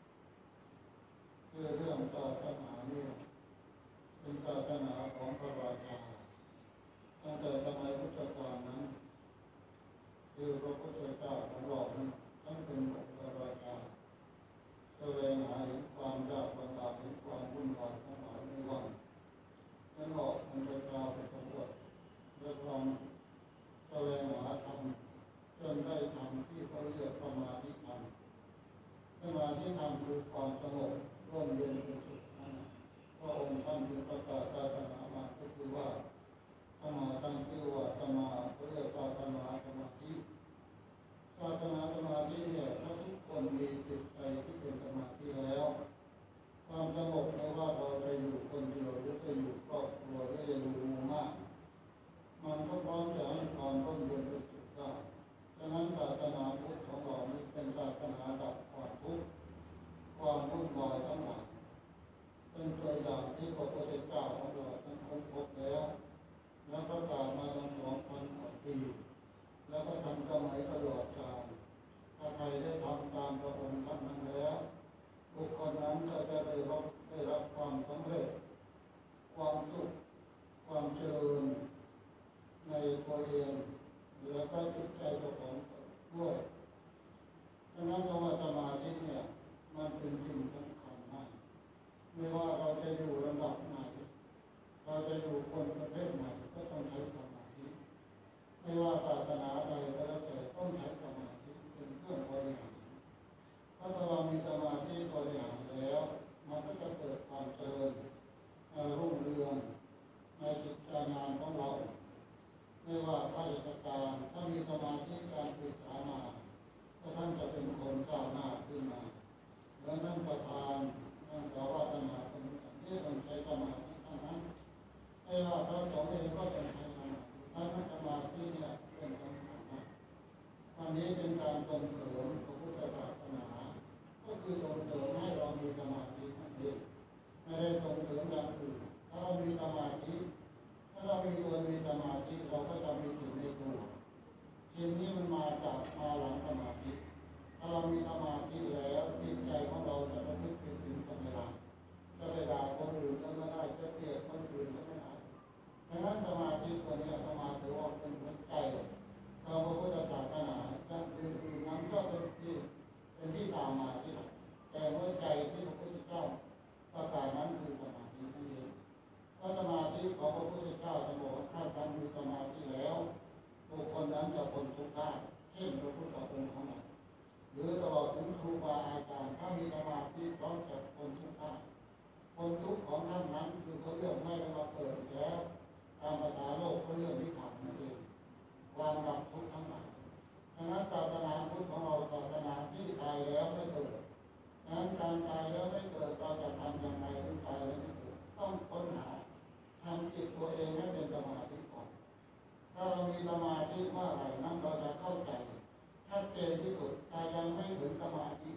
คือเรื่องศาสนาเนี่ยเป็นศาสนาของพระราชาตั้งแต่สมัยพุทธกาลนั้นคือพระพุทธเจ้าของเรานั้นท่านเป็นองค์พระราชาแสดงหาเห็นความยากลำบากเห็นความวุ่นวายทั้งหลายในวันนั้นออกมันจะกล่าวไปทั้งหมดด้วยความแสวงหาธรรมจนได้ธรรมที่เขาเรียกสมาธิธรรมสมาธิธรรมคือความสงบร่มเย็นเป็นสุขนั้นพระองค์ท่านจึงประกาศศาสนามาก็คือว่าสมาตั้งชื่อว่าสมาเขาเรียกศาสนาสมาธิศาสนาสมาธิเนี่ยถ้าทุกคนมีจิตใจที่เป็นสมาธิแล้วความสงบไม่ว่าเราจะอยู่คนเดียวหรือจะอยู่ครอบครัวหรือจะอยู่หมู่มากมันก็พร้อมจะให้ความร่มเย็นเป็นสุขได้ฉะนั้นศาสนาพุทธของเรานี้เป็นศาสนาดับความทุกข์ความวุ่นวายทั้งหลายเป็นตัวอย่างที่พระพุทธเจ้าของเราท่านค้นพบแล้วและประกาศมาตั้ง2,000 กว่าปีแล้วก็ทันสมัยตลอดกาลถ้าใครได้ทำตามพระองค์ท่านนั้นแล้วบุคคลนั้นก็จะได้รับความสำเร็จความสุขความเจริญในตัวเองและก็จิตใจของด้วยฉะนั้นคำว่าสมาธิเนี่ยมันเป็นสิ่งสำคัญมากไม่ว่าเราจะอยู่ระดับไหนเราจะอยู่คนประเภทไหนก็ต้องใช้สมาธิไม่ว่าศาสนาใดก็แล้วแต่ต้องใช้สมาธิเป็นเครื่องบริหารถ้าเรามีสมาธิบริหารแล้วมันก็จะเกิดความเจริญรุ่งเรืองในกิจการงานของเราไม่ว่าข้าราชการถ้ามีสมาธิการศึกษามาก็ท่านจะเป็นคนก้าวหน้าขึ้นมาแล้วนั่นประธานนั่นสวัสนาเป็นที่ต้องใช้สมาธิทั้งนั้นไม่ว่าพระสงฆ์เองก็จะใช้สมาธิถ้าท่านสมาธิเนี่ยเป็นสำคัญมากวันนี้เป็นการส่งเสริมพระพุทธศาสนาก็คือส่งเสริมให้เรามีสมาธินั่นเองไม่ได้ส่งเสริมอย่างอื่นถ้าเรามีสมาธิถ้าเรามีตัวมีสมาธิเราก็จะมีสิ่งในตัวสิ่งนี้มันมาหลังสมาธิถ้าเรามีสมาธิแล้วจิตใจของเราจะไม่คิดถึงคนเวลาจะไปด่าคนอื่นก็ไม่ได้จะเกลียดคนอื่นก็ไม่ได้ดังนั้นสมาธิตัวนี้สมาธิว่าเป็นหัวใจของพระพุทธศาสนาจะอื่นๆนั้นก็เป็นที่ตามมาที่หลังแต่หัวใจที่พระพุทธเจ้าประกาศนั้นคือสมาธินั่นเองถ้าสมาธิของพระพุทธเจ้าจะบอกว่าถ้าการมีสมาธิแล้วบุคคลนั้นจะพ้นทุกข์ได้เช่นพระพุทธองค์ของเราหรือตลอดถึงครูบาอาจารย์ถ้ามีสมาธิพร้อมจะพ้นทุกข์ได้พ้นทุกข์ของท่านนั้นคือเขาเรียกไม่ได้มาเกิดแล้วตามภาษาโลกเขาเรียกนิพพานนั่นเองความดับทุกข์ทั้งหลายดังนั้นศาสนาพุทธของเราศาสนาที่ตายแล้วไม่เกิดดังนั้นการตายแล้วไม่เกิดเราจะทำอย่างไรถึงตายแล้วไม่เกิดต้องค้นหาทำจิตตัวเองให้เป็นสมาธิก่อนถ้าเรามีสมาธิเมื่อไหร่นั้นเราจะเข้าใจชัดเจนที่สุดแต่ยังไม่ถึงสมาธิ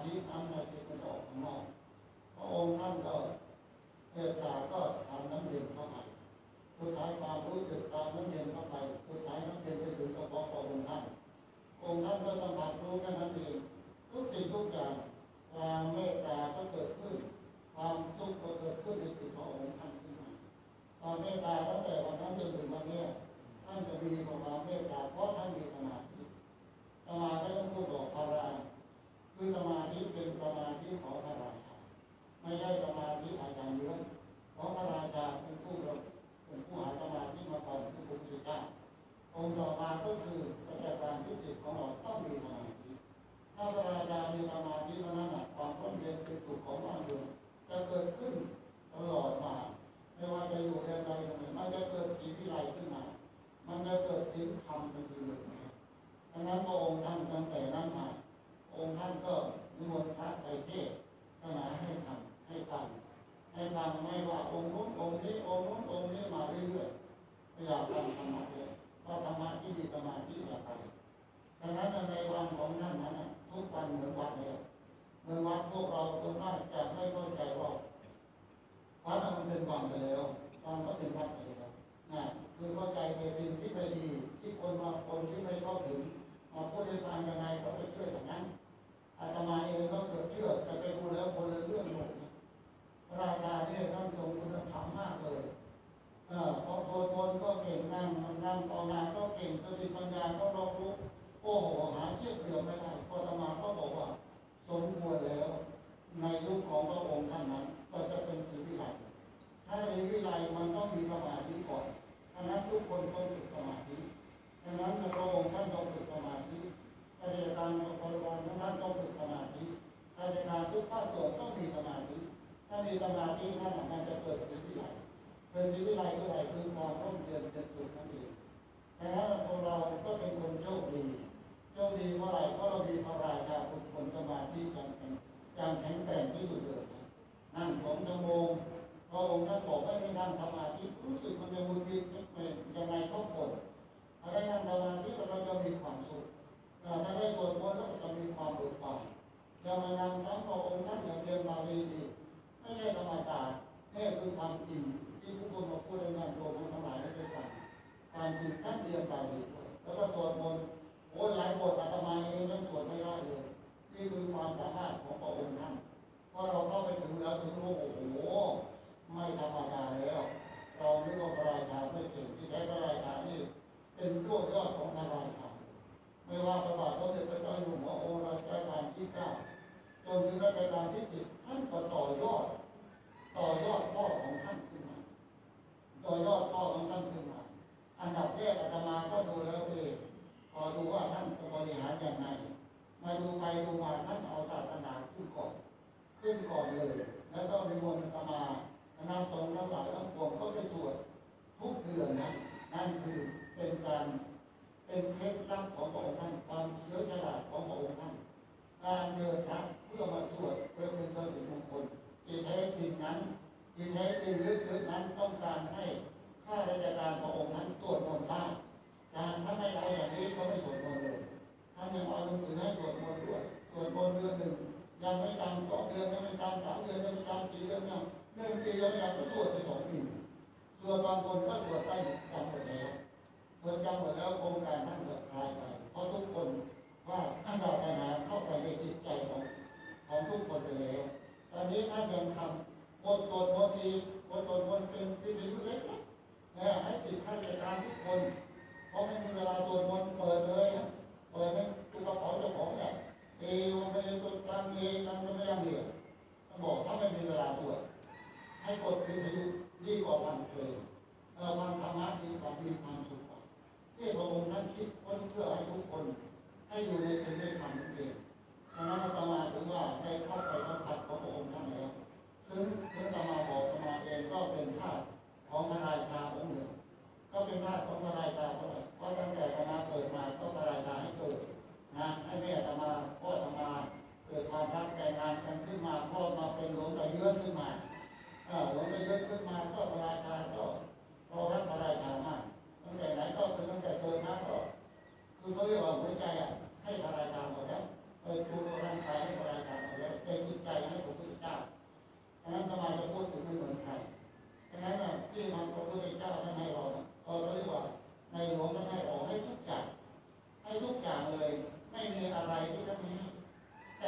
ธินั้นในที่มันออกข้างนอกพระองค์ท่านก็เมตตาก็ทำน้ำเย็นเข้าไปสุดท้ายความรู้สึกตามน้ำเย็นเข้าไปสุดท้ายน้ำเย็นไปถึงกระเพาะขององค์ท่านก็สัมผัสรู้แค่นั้นเองทุกสิ่งทุกอย่างความเมตตาก็เกิดขึ้นความสุขก็เกิดขึ้นในจิตขององค์ท่านขึ้นมาความเมตตาตั้งแต่วันนั้นจนถึงวันนี้ท่านจะมีความเมตตาเพราะท่านมีสมาธิสมาธิต้องพูดบอกพระราคือสมาธิเป็นสมาธิของพระราชาไม่ได้สมาธิอาจารย์เยอะเพราะพระราชาเป็นผู้หาสมาธิมาก่อนคือพระพุทธเจ้าองค์ต่อมาก็คือประการที่จิตของเราต้องมีสมาธิถ้าพระราชามีสมาธิเท่านั้นความร่มเย็นเป็นสุขของบ้านเมืองจะเกิดขึ้นตลอดมาไม่ว่าจะอยู่ในใดมันจะเกิดสีวิไลขึ้นมามันจะเกิดสิ่งธรรมเป็นอยู่เลยดังนั้นพระองค์ท่านตั้งแต่นั้นมาองค์ท่านก็นิมนต์พระไปเทศนาให้ทำให้ฟังไม่ว่าองค์นู้นองค์นี้องค์นู้นองค์นี้มาเรื่อยๆอยากฟังธรรมะเลยเพราะธรรมะที่ดีธรรมะที่อยากไปดังนั้นในวันของท่านนั้นทุกวันเหมือนวันเลยเมื่อวันพวกเราส่วนมากจะไม่เข้าใจว่าวัดมันเป็นวันไปแล้ววันก็เป็นวัดไปแล้วนะคือเข้าใจในสิ่งที่ไม่ดีที่คนที่ไม่เข้าถึงมาพูดให้ฟังยังไงก็ไปเชื่ออย่างนั้นอาตมาเองก็เกิดเชื่อจะไปดูแล้วคนละเรื่องหมดพระราชาเนี่ยท่านทรงคุณธรรมมากเลยพอโทนก็เก่งนั่งภาวนาก็เก่งสติปัญญาก็รอบรู้โอ้โหหาเทียบเทียมไม่ได้พออาตมาก็บอกว่าสมควรแล้วในยุคของพระองค์ท่านนั้นก็จะเป็นศรีวิไลถ้าในวิไลมันต้องมีสมาธิก่อนดังนั้นทุกคนต้องฝึกสมาธิดังนั้นพระองค์ท่านต้องฝึกสมาธิข้าราชการบริวารท่านต้องฝึกสมาธิข้าราชการทุกภาคส่วนต้องมีสมาธิถ้ามีสมาธินั่นมันจะเกิดศรีวิไลเป็นศรีวิไลก็ได้คือความร่มเย็นเป็นสุขนั่นเองดังนั้นเราก็เป็นคนโชคดีเมื่อไหร่ก็เรามีพระราชาฝึกฝนสมาธิอย่างแข็งแกร่งที่สุดเลยนั่ง2 ชั่วโมงพระองค์ท่านบอกให้นั่งสมาธิรู้สึกมันจะมุนวิดยังไงก็ปวดถ้าได้นั่งสมาธิเราจะมีความสุขถ้าได้สวดมนต์เราจะมีความเบิกบานอย่ามานั่งทั้งพระองค์ท่านอย่างเรียนบาลีดีไม่ใช่ธรรมดานี่คือความจริงที่ผู้คนมาพูดในงานโยมทั้งหลายได้ฟังความจริงท่านเรียนบาลีแล้วก็สวดมนต์โอ้หลายบทอาตมาเองยังสวดไม่ได้เลยนี่คือความสามารถของพระองค์ท่านพอเราเข้าไปถึงแล้วถึงรู้โอ้โหไม่ธรรมดาแล้วเราไม่ว่าพระราชาไม่เก่งที่แท้พระราชานี่เป็นขั้วยอดของพระราชาไม่ว่าพระบาทสมเด็จพระเจ้าอยู่หัวองค์รัชกาลที่ 9จนถึงรัชกาลที่ 10ท่านก็ต่อยอดพ่อของท่านขึ้นมาต่อยอดพ่อของท่านขึ้นมาอันดับแรกอาตมาก็ดูแล้วพอดูว่าท่านจะบริหารอย่างไรมาดูไปดูมาท่านเอาศาสนาขึ้นก่อนเลยแล้วก็มีมนต์อาตมาคณะสงฆ์ทั้งหลายทั้งปวงก็ได้ตรวจทุกเดือนนั่นคือเป็นเคล็ดลับของพระองค์ท่านความเชี่ยวชาญของพระองค์ท่านการเดินทางเพื่อมาตรวจเพื่อเป็นสิริมงคลที่แท้จริงลึกๆนั้นต้องการให้ข้าราชการพระองค์นั้นตรวจมนต์ได้ถ้าไม่เอาอย่างนี้ก็ไม่สวดมนต์เลยท่านยังเอาหนังสือให้สวดมนต์ด้วยสวดมนต์เดือน 1ยังไม่จำ2 เดือนยังไม่จำ3 เดือนยังไม่จำ4 เดือนยัง1 ปียังก็สวดไป2 ปีส่วนบางคนก็สวดได้จำหมดแล้วโครงการท่านก็คลายไปเพราะทุกคนว่าท่านศาสนาเข้าไปในจิตใจของทุกคนไปแล้วตอนนี้ท่านยังทำบทสวดมนต์เป็นพิธีเล็กๆให้ติดข้าราชการทุกคนเพราะไม่มีเวลาสวดมนต์เปิดเลยเปิดให้ทุกกระเป๋าเจ้าของเนี่ยวันไปตุดตังนั่งก็ไม่ยังเหลือต้องบอกถ้าไม่มีเวลาสวดให้กดวิทยุดีกว่าฟังเพลงฟังธรรมะดีกว่ามีความสุขกว่าที่พระองค์ท่านคิดคนเพื่อให้ทุกคนให้อยู่ในสิ่งที่ทำนั่นเองดังนั้นอาตมาถึงว่าได้เข้าไปสัมผัสของพระองค์ท่านแล้วถึงอาตมาบอกอาตมาเองก็เป็นทาสของพระราชาองค์หนึ่งก็เป็นทาสของพระราชาเพราะตั้งแต่อาตมาเกิดมาก็พระราชาให้เกิดให้แม่อาตมาพ่ออาตมาเกิดความรักแต่งงานกันขึ้นมาพ่อมาเป็นหลวงตาเยื้อนขึ้นมาหลวงตาเยื้อนขึ้นมาก็พระราชาก็เรารักพระราชามากตั้งแต่ไหนก็คือตั้งแต่เกิดมาก็คือเขาเรียกว่าหัวใจให้พระราชาหมดแล้ว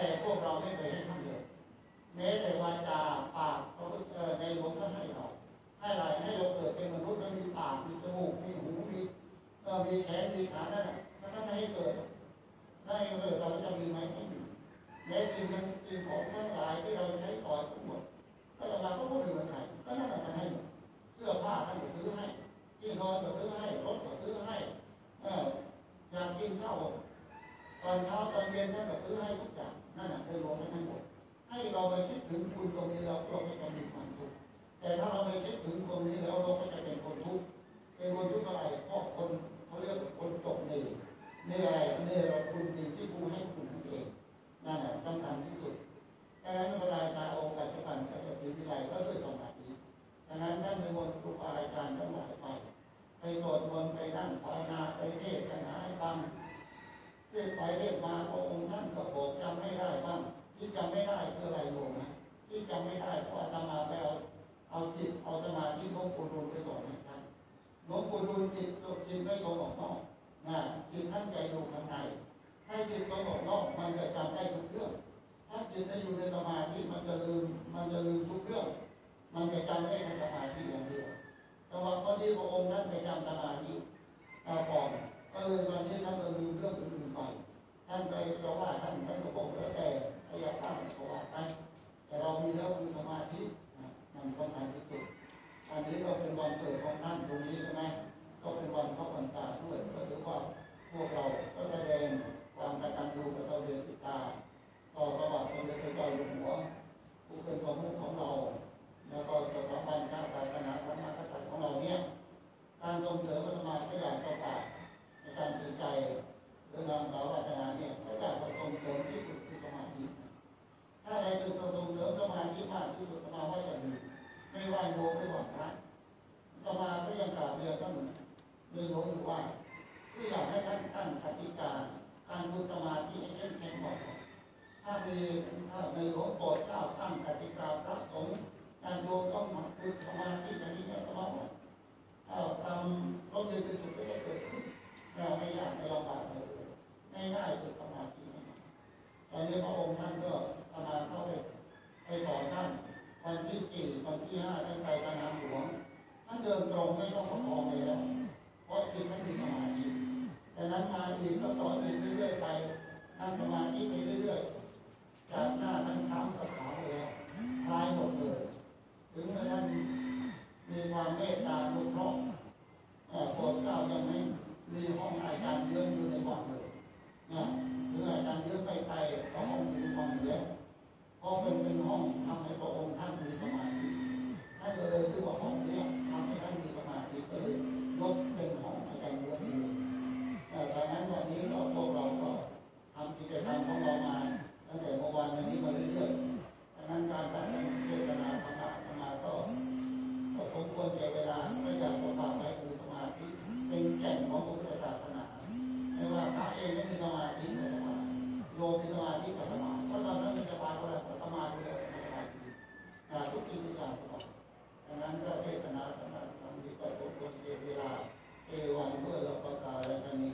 แต่พวกเราไม่เคยให้ท่านเลยแม้แต่วาจาปากในหลวงท่านให้เราให้เราเกิดเป็นมนุษย์แล้วมีปากมีจมูกมีหูมีแขนมีขานั่นถ้าท่านไม่ให้เกิดเราจะมีไหมไม่มีแม้สิ่งของทั้งหลายที่เราใช้ก่อทั้งหมดก็เราก็พูดถึงเหมือนกันก็นั่นแหละท่านให้หมดเสื้อผ้าท่านก็ซื้อให้ที่นอนก็ซื้อให้รถก็ซื้อให้อยากกินข้าวตอนเช้าตอนเย็นท่านก็ซื้อให้ทุกอย่างนั่นแหละคือรวมทั้งหมดให้เราไปคิดถึงคุณตรงนี้เราก็จะมีความสุขแต่ถ้าเราไม่คิดถึงตรงนี้แล้วเราก็จะเป็นคนทุกข์เป็นคนทุกข์อะไรเพราะคนเขาเรียกคนตกนี่เราคุณจริงที่ผู้ให้คุณเองนั่นแหละสำคัญที่สุดดังนั้นเวลาจะองค์ปัจจุบันก็จะเป็นวิไลก็ด้วยสมาธิดังนั้นท่านในมนต์ครูบาอาจารย์ทั้งหลายไปสวดมนต์ไปนั่งภาวนาไปเทศนาให้ฟังเทศไปเทศมาพระองค์ท่านก็โปรดจำไม่ได้บ้างที่จำไม่ได้คืออะไรโยมนะที่จำไม่ได้เพราะอาตมาไปเอาจิตเอาสมาธิหลวงปู่ดูลไปสอนให้ท่านหลวงปู่ดูลจิตไม่ตรงออกนอกจิตท่านใจดูข้างในถ้าจิตตรงออกนอกมันจะจำได้ทุกเรื่องถ้าจิตไม่อยู่ในสมาธิมันจะลืมทุกเรื่องมันจะจำได้ในสมาธิอย่างเดียวแต่ว่าพอดีพระองค์ท่านไปจำสมาธิก่อนก็เลยวันนี้ท่านจะลืมเรื่องอื่นไปท่านไปเราว่าท่านก็บอกแล้วแต่พยายามก็ว่าไปแต่เรามีแล้วคือสมาธินั่นสำคัญที่สุดอันนี้ก็เป็นวันเกิดของท่านตรงนี้ใช่ไหมก็เป็นวันเข้าพรรษาด้วยก็ถือว่าพวกเราก็แสดงความกตัญญูกตเวทิตาต่อพระบาทสมเด็จพระเจ้าอยู่หัวผู้เป็นประมุขของเราแล้วก็สถาบันชาติศาสนาธรรมกษัตริย์ของเราเนี่ยการส่งเสริมธรรมะก็อย่างต่อไปในการสื่อใจเรื่องราวสาวาสนาเนี่ยก็จะส่งเสริมที่สุดคือสมาธิถ้าใดจะส่งเสริมสมาธิมากที่สุดสมาว่าจะดีไม่ว่าโยมไม่ว่าพระสมาก็ยังกล่าวเรียนก็เหมือนในหลวงอยู่ว่าที่อยากให้ท่านตั้งกติกาการฝึกสมาธิให้เข้มแข็งบ่อยถ้าในหลวงโปรดเกล้าตั้งกติกาพระสงฆ์การโยมต้องฝึกสมาธิอย่างนี้สมาธิทำเขาเรียนเป็นจุดก็จะเกิดขึ้นเราไม่ยากไม่ลำบากเลยง่ายๆฝึกสมาธิตอนนี้พระองค์ท่านก็สมาเข้าไปสอนท่านวันที่4วันที่5ท่านไปสนามหลวงท่านเดินตรงไม่ต้องประคองเลยแล้วเพราะจิตท่านมีสมาธิแต่นั้นมาอีกก็ต่ออีกเรื่อยๆไปนั่งสมาธิไปเรื่อยๆจากหน้าท่านช้ำกับขาวเลยคลายหมดเลยถึงท่านมีความเมตตานุเคราะห์โปรดเกล้ายังไม่มีห้องอาจารย์เยอะอยู่ในวัดเลยถึงอาจารย์เยอะไปเพราะห้องมีความเยอะเพราะเป็นห้องทำให้พระองค์ท่านมีสมาธิท่านเลยคือว่าห้องนี้ทำให้ท่านมีสมาธิก็เลยลดเป็นห้องอาจารย์เยอะเลยดังนั้นวันนี้พวกเราก็ทำกิจกรรมของเรามาตั้งแต่เมื่อวานวันนี้มาเรื่อยๆดังนั้นการเทศนาธรรมะก็สมควรแก่เวลาไม่อยากจะฝากไว้คือสมาธิเป็นแก่นของพุทธศาสนาไม่ว่าพระเองไม่มีสมาธิก็สมาโยมมีสมาธิก็สมาถ้าเราไม่มีสมาธิก็สมาธิเลยไม่สมาธิทุกสิ่งทุกอย่างสมาดังนั้นก็เทศนาธรรมะทำดีก็สมควรแก่เวลาเอวังเมื่อเราประกาศและนี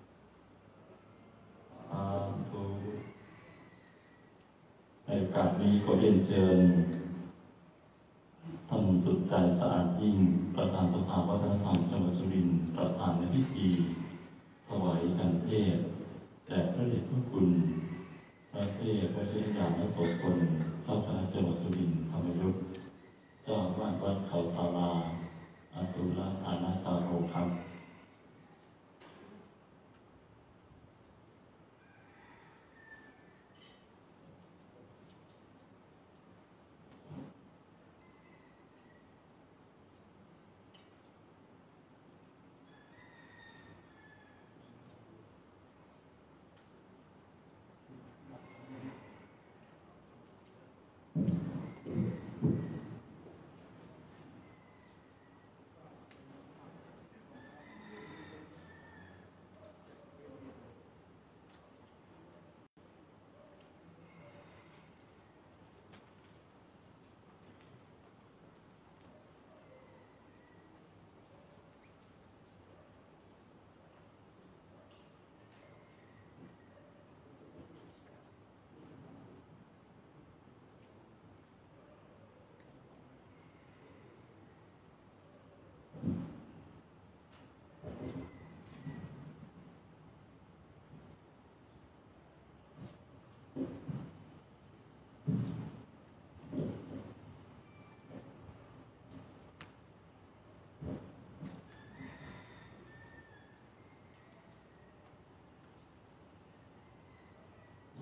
ในโอกาสนี้ขอเรียนเชิญท่านสุดใจสะอาดยิ่งประธานสภาวัฒนธรรมจังหวัดสุรินทร์ประธานในพิธีถวายการเทศน์แด่พระเดชพระคุณพระเทพพระชยานุโสพลเจ้าคณะจังหวัดสุรินทร์ธรรมยุทธเจ้าอาวาสวัดเขาศาลาอตุลฐานาจาโรครับ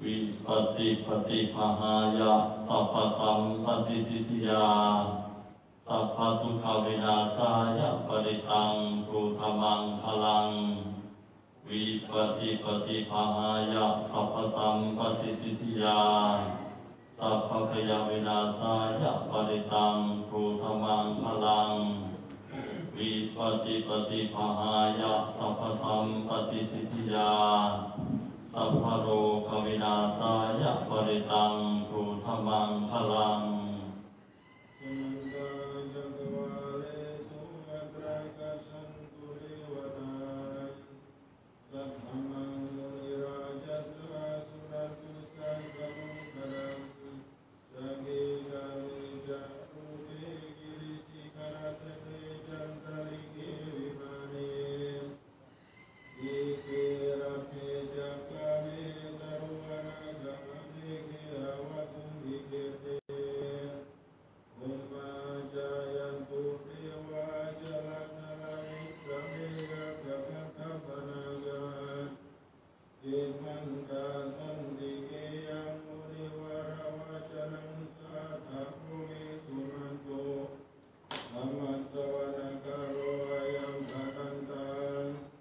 วิปติปฏิภาหายะสัพพสัมปติสิทธิยาสัพพทุกขวินาศายะปริตังภูธมังพลังวิปติปฏิภาหายะสัพพสัมปติสิทธิยาสัพพพยวินาศายะปริตังภูธมังพลังวิปติปฏิภาหายะสัพพสัมปติสิทธิยาสัพพโรควินาศายะปริตังภูธมังพลัง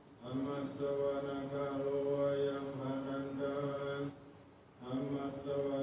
สว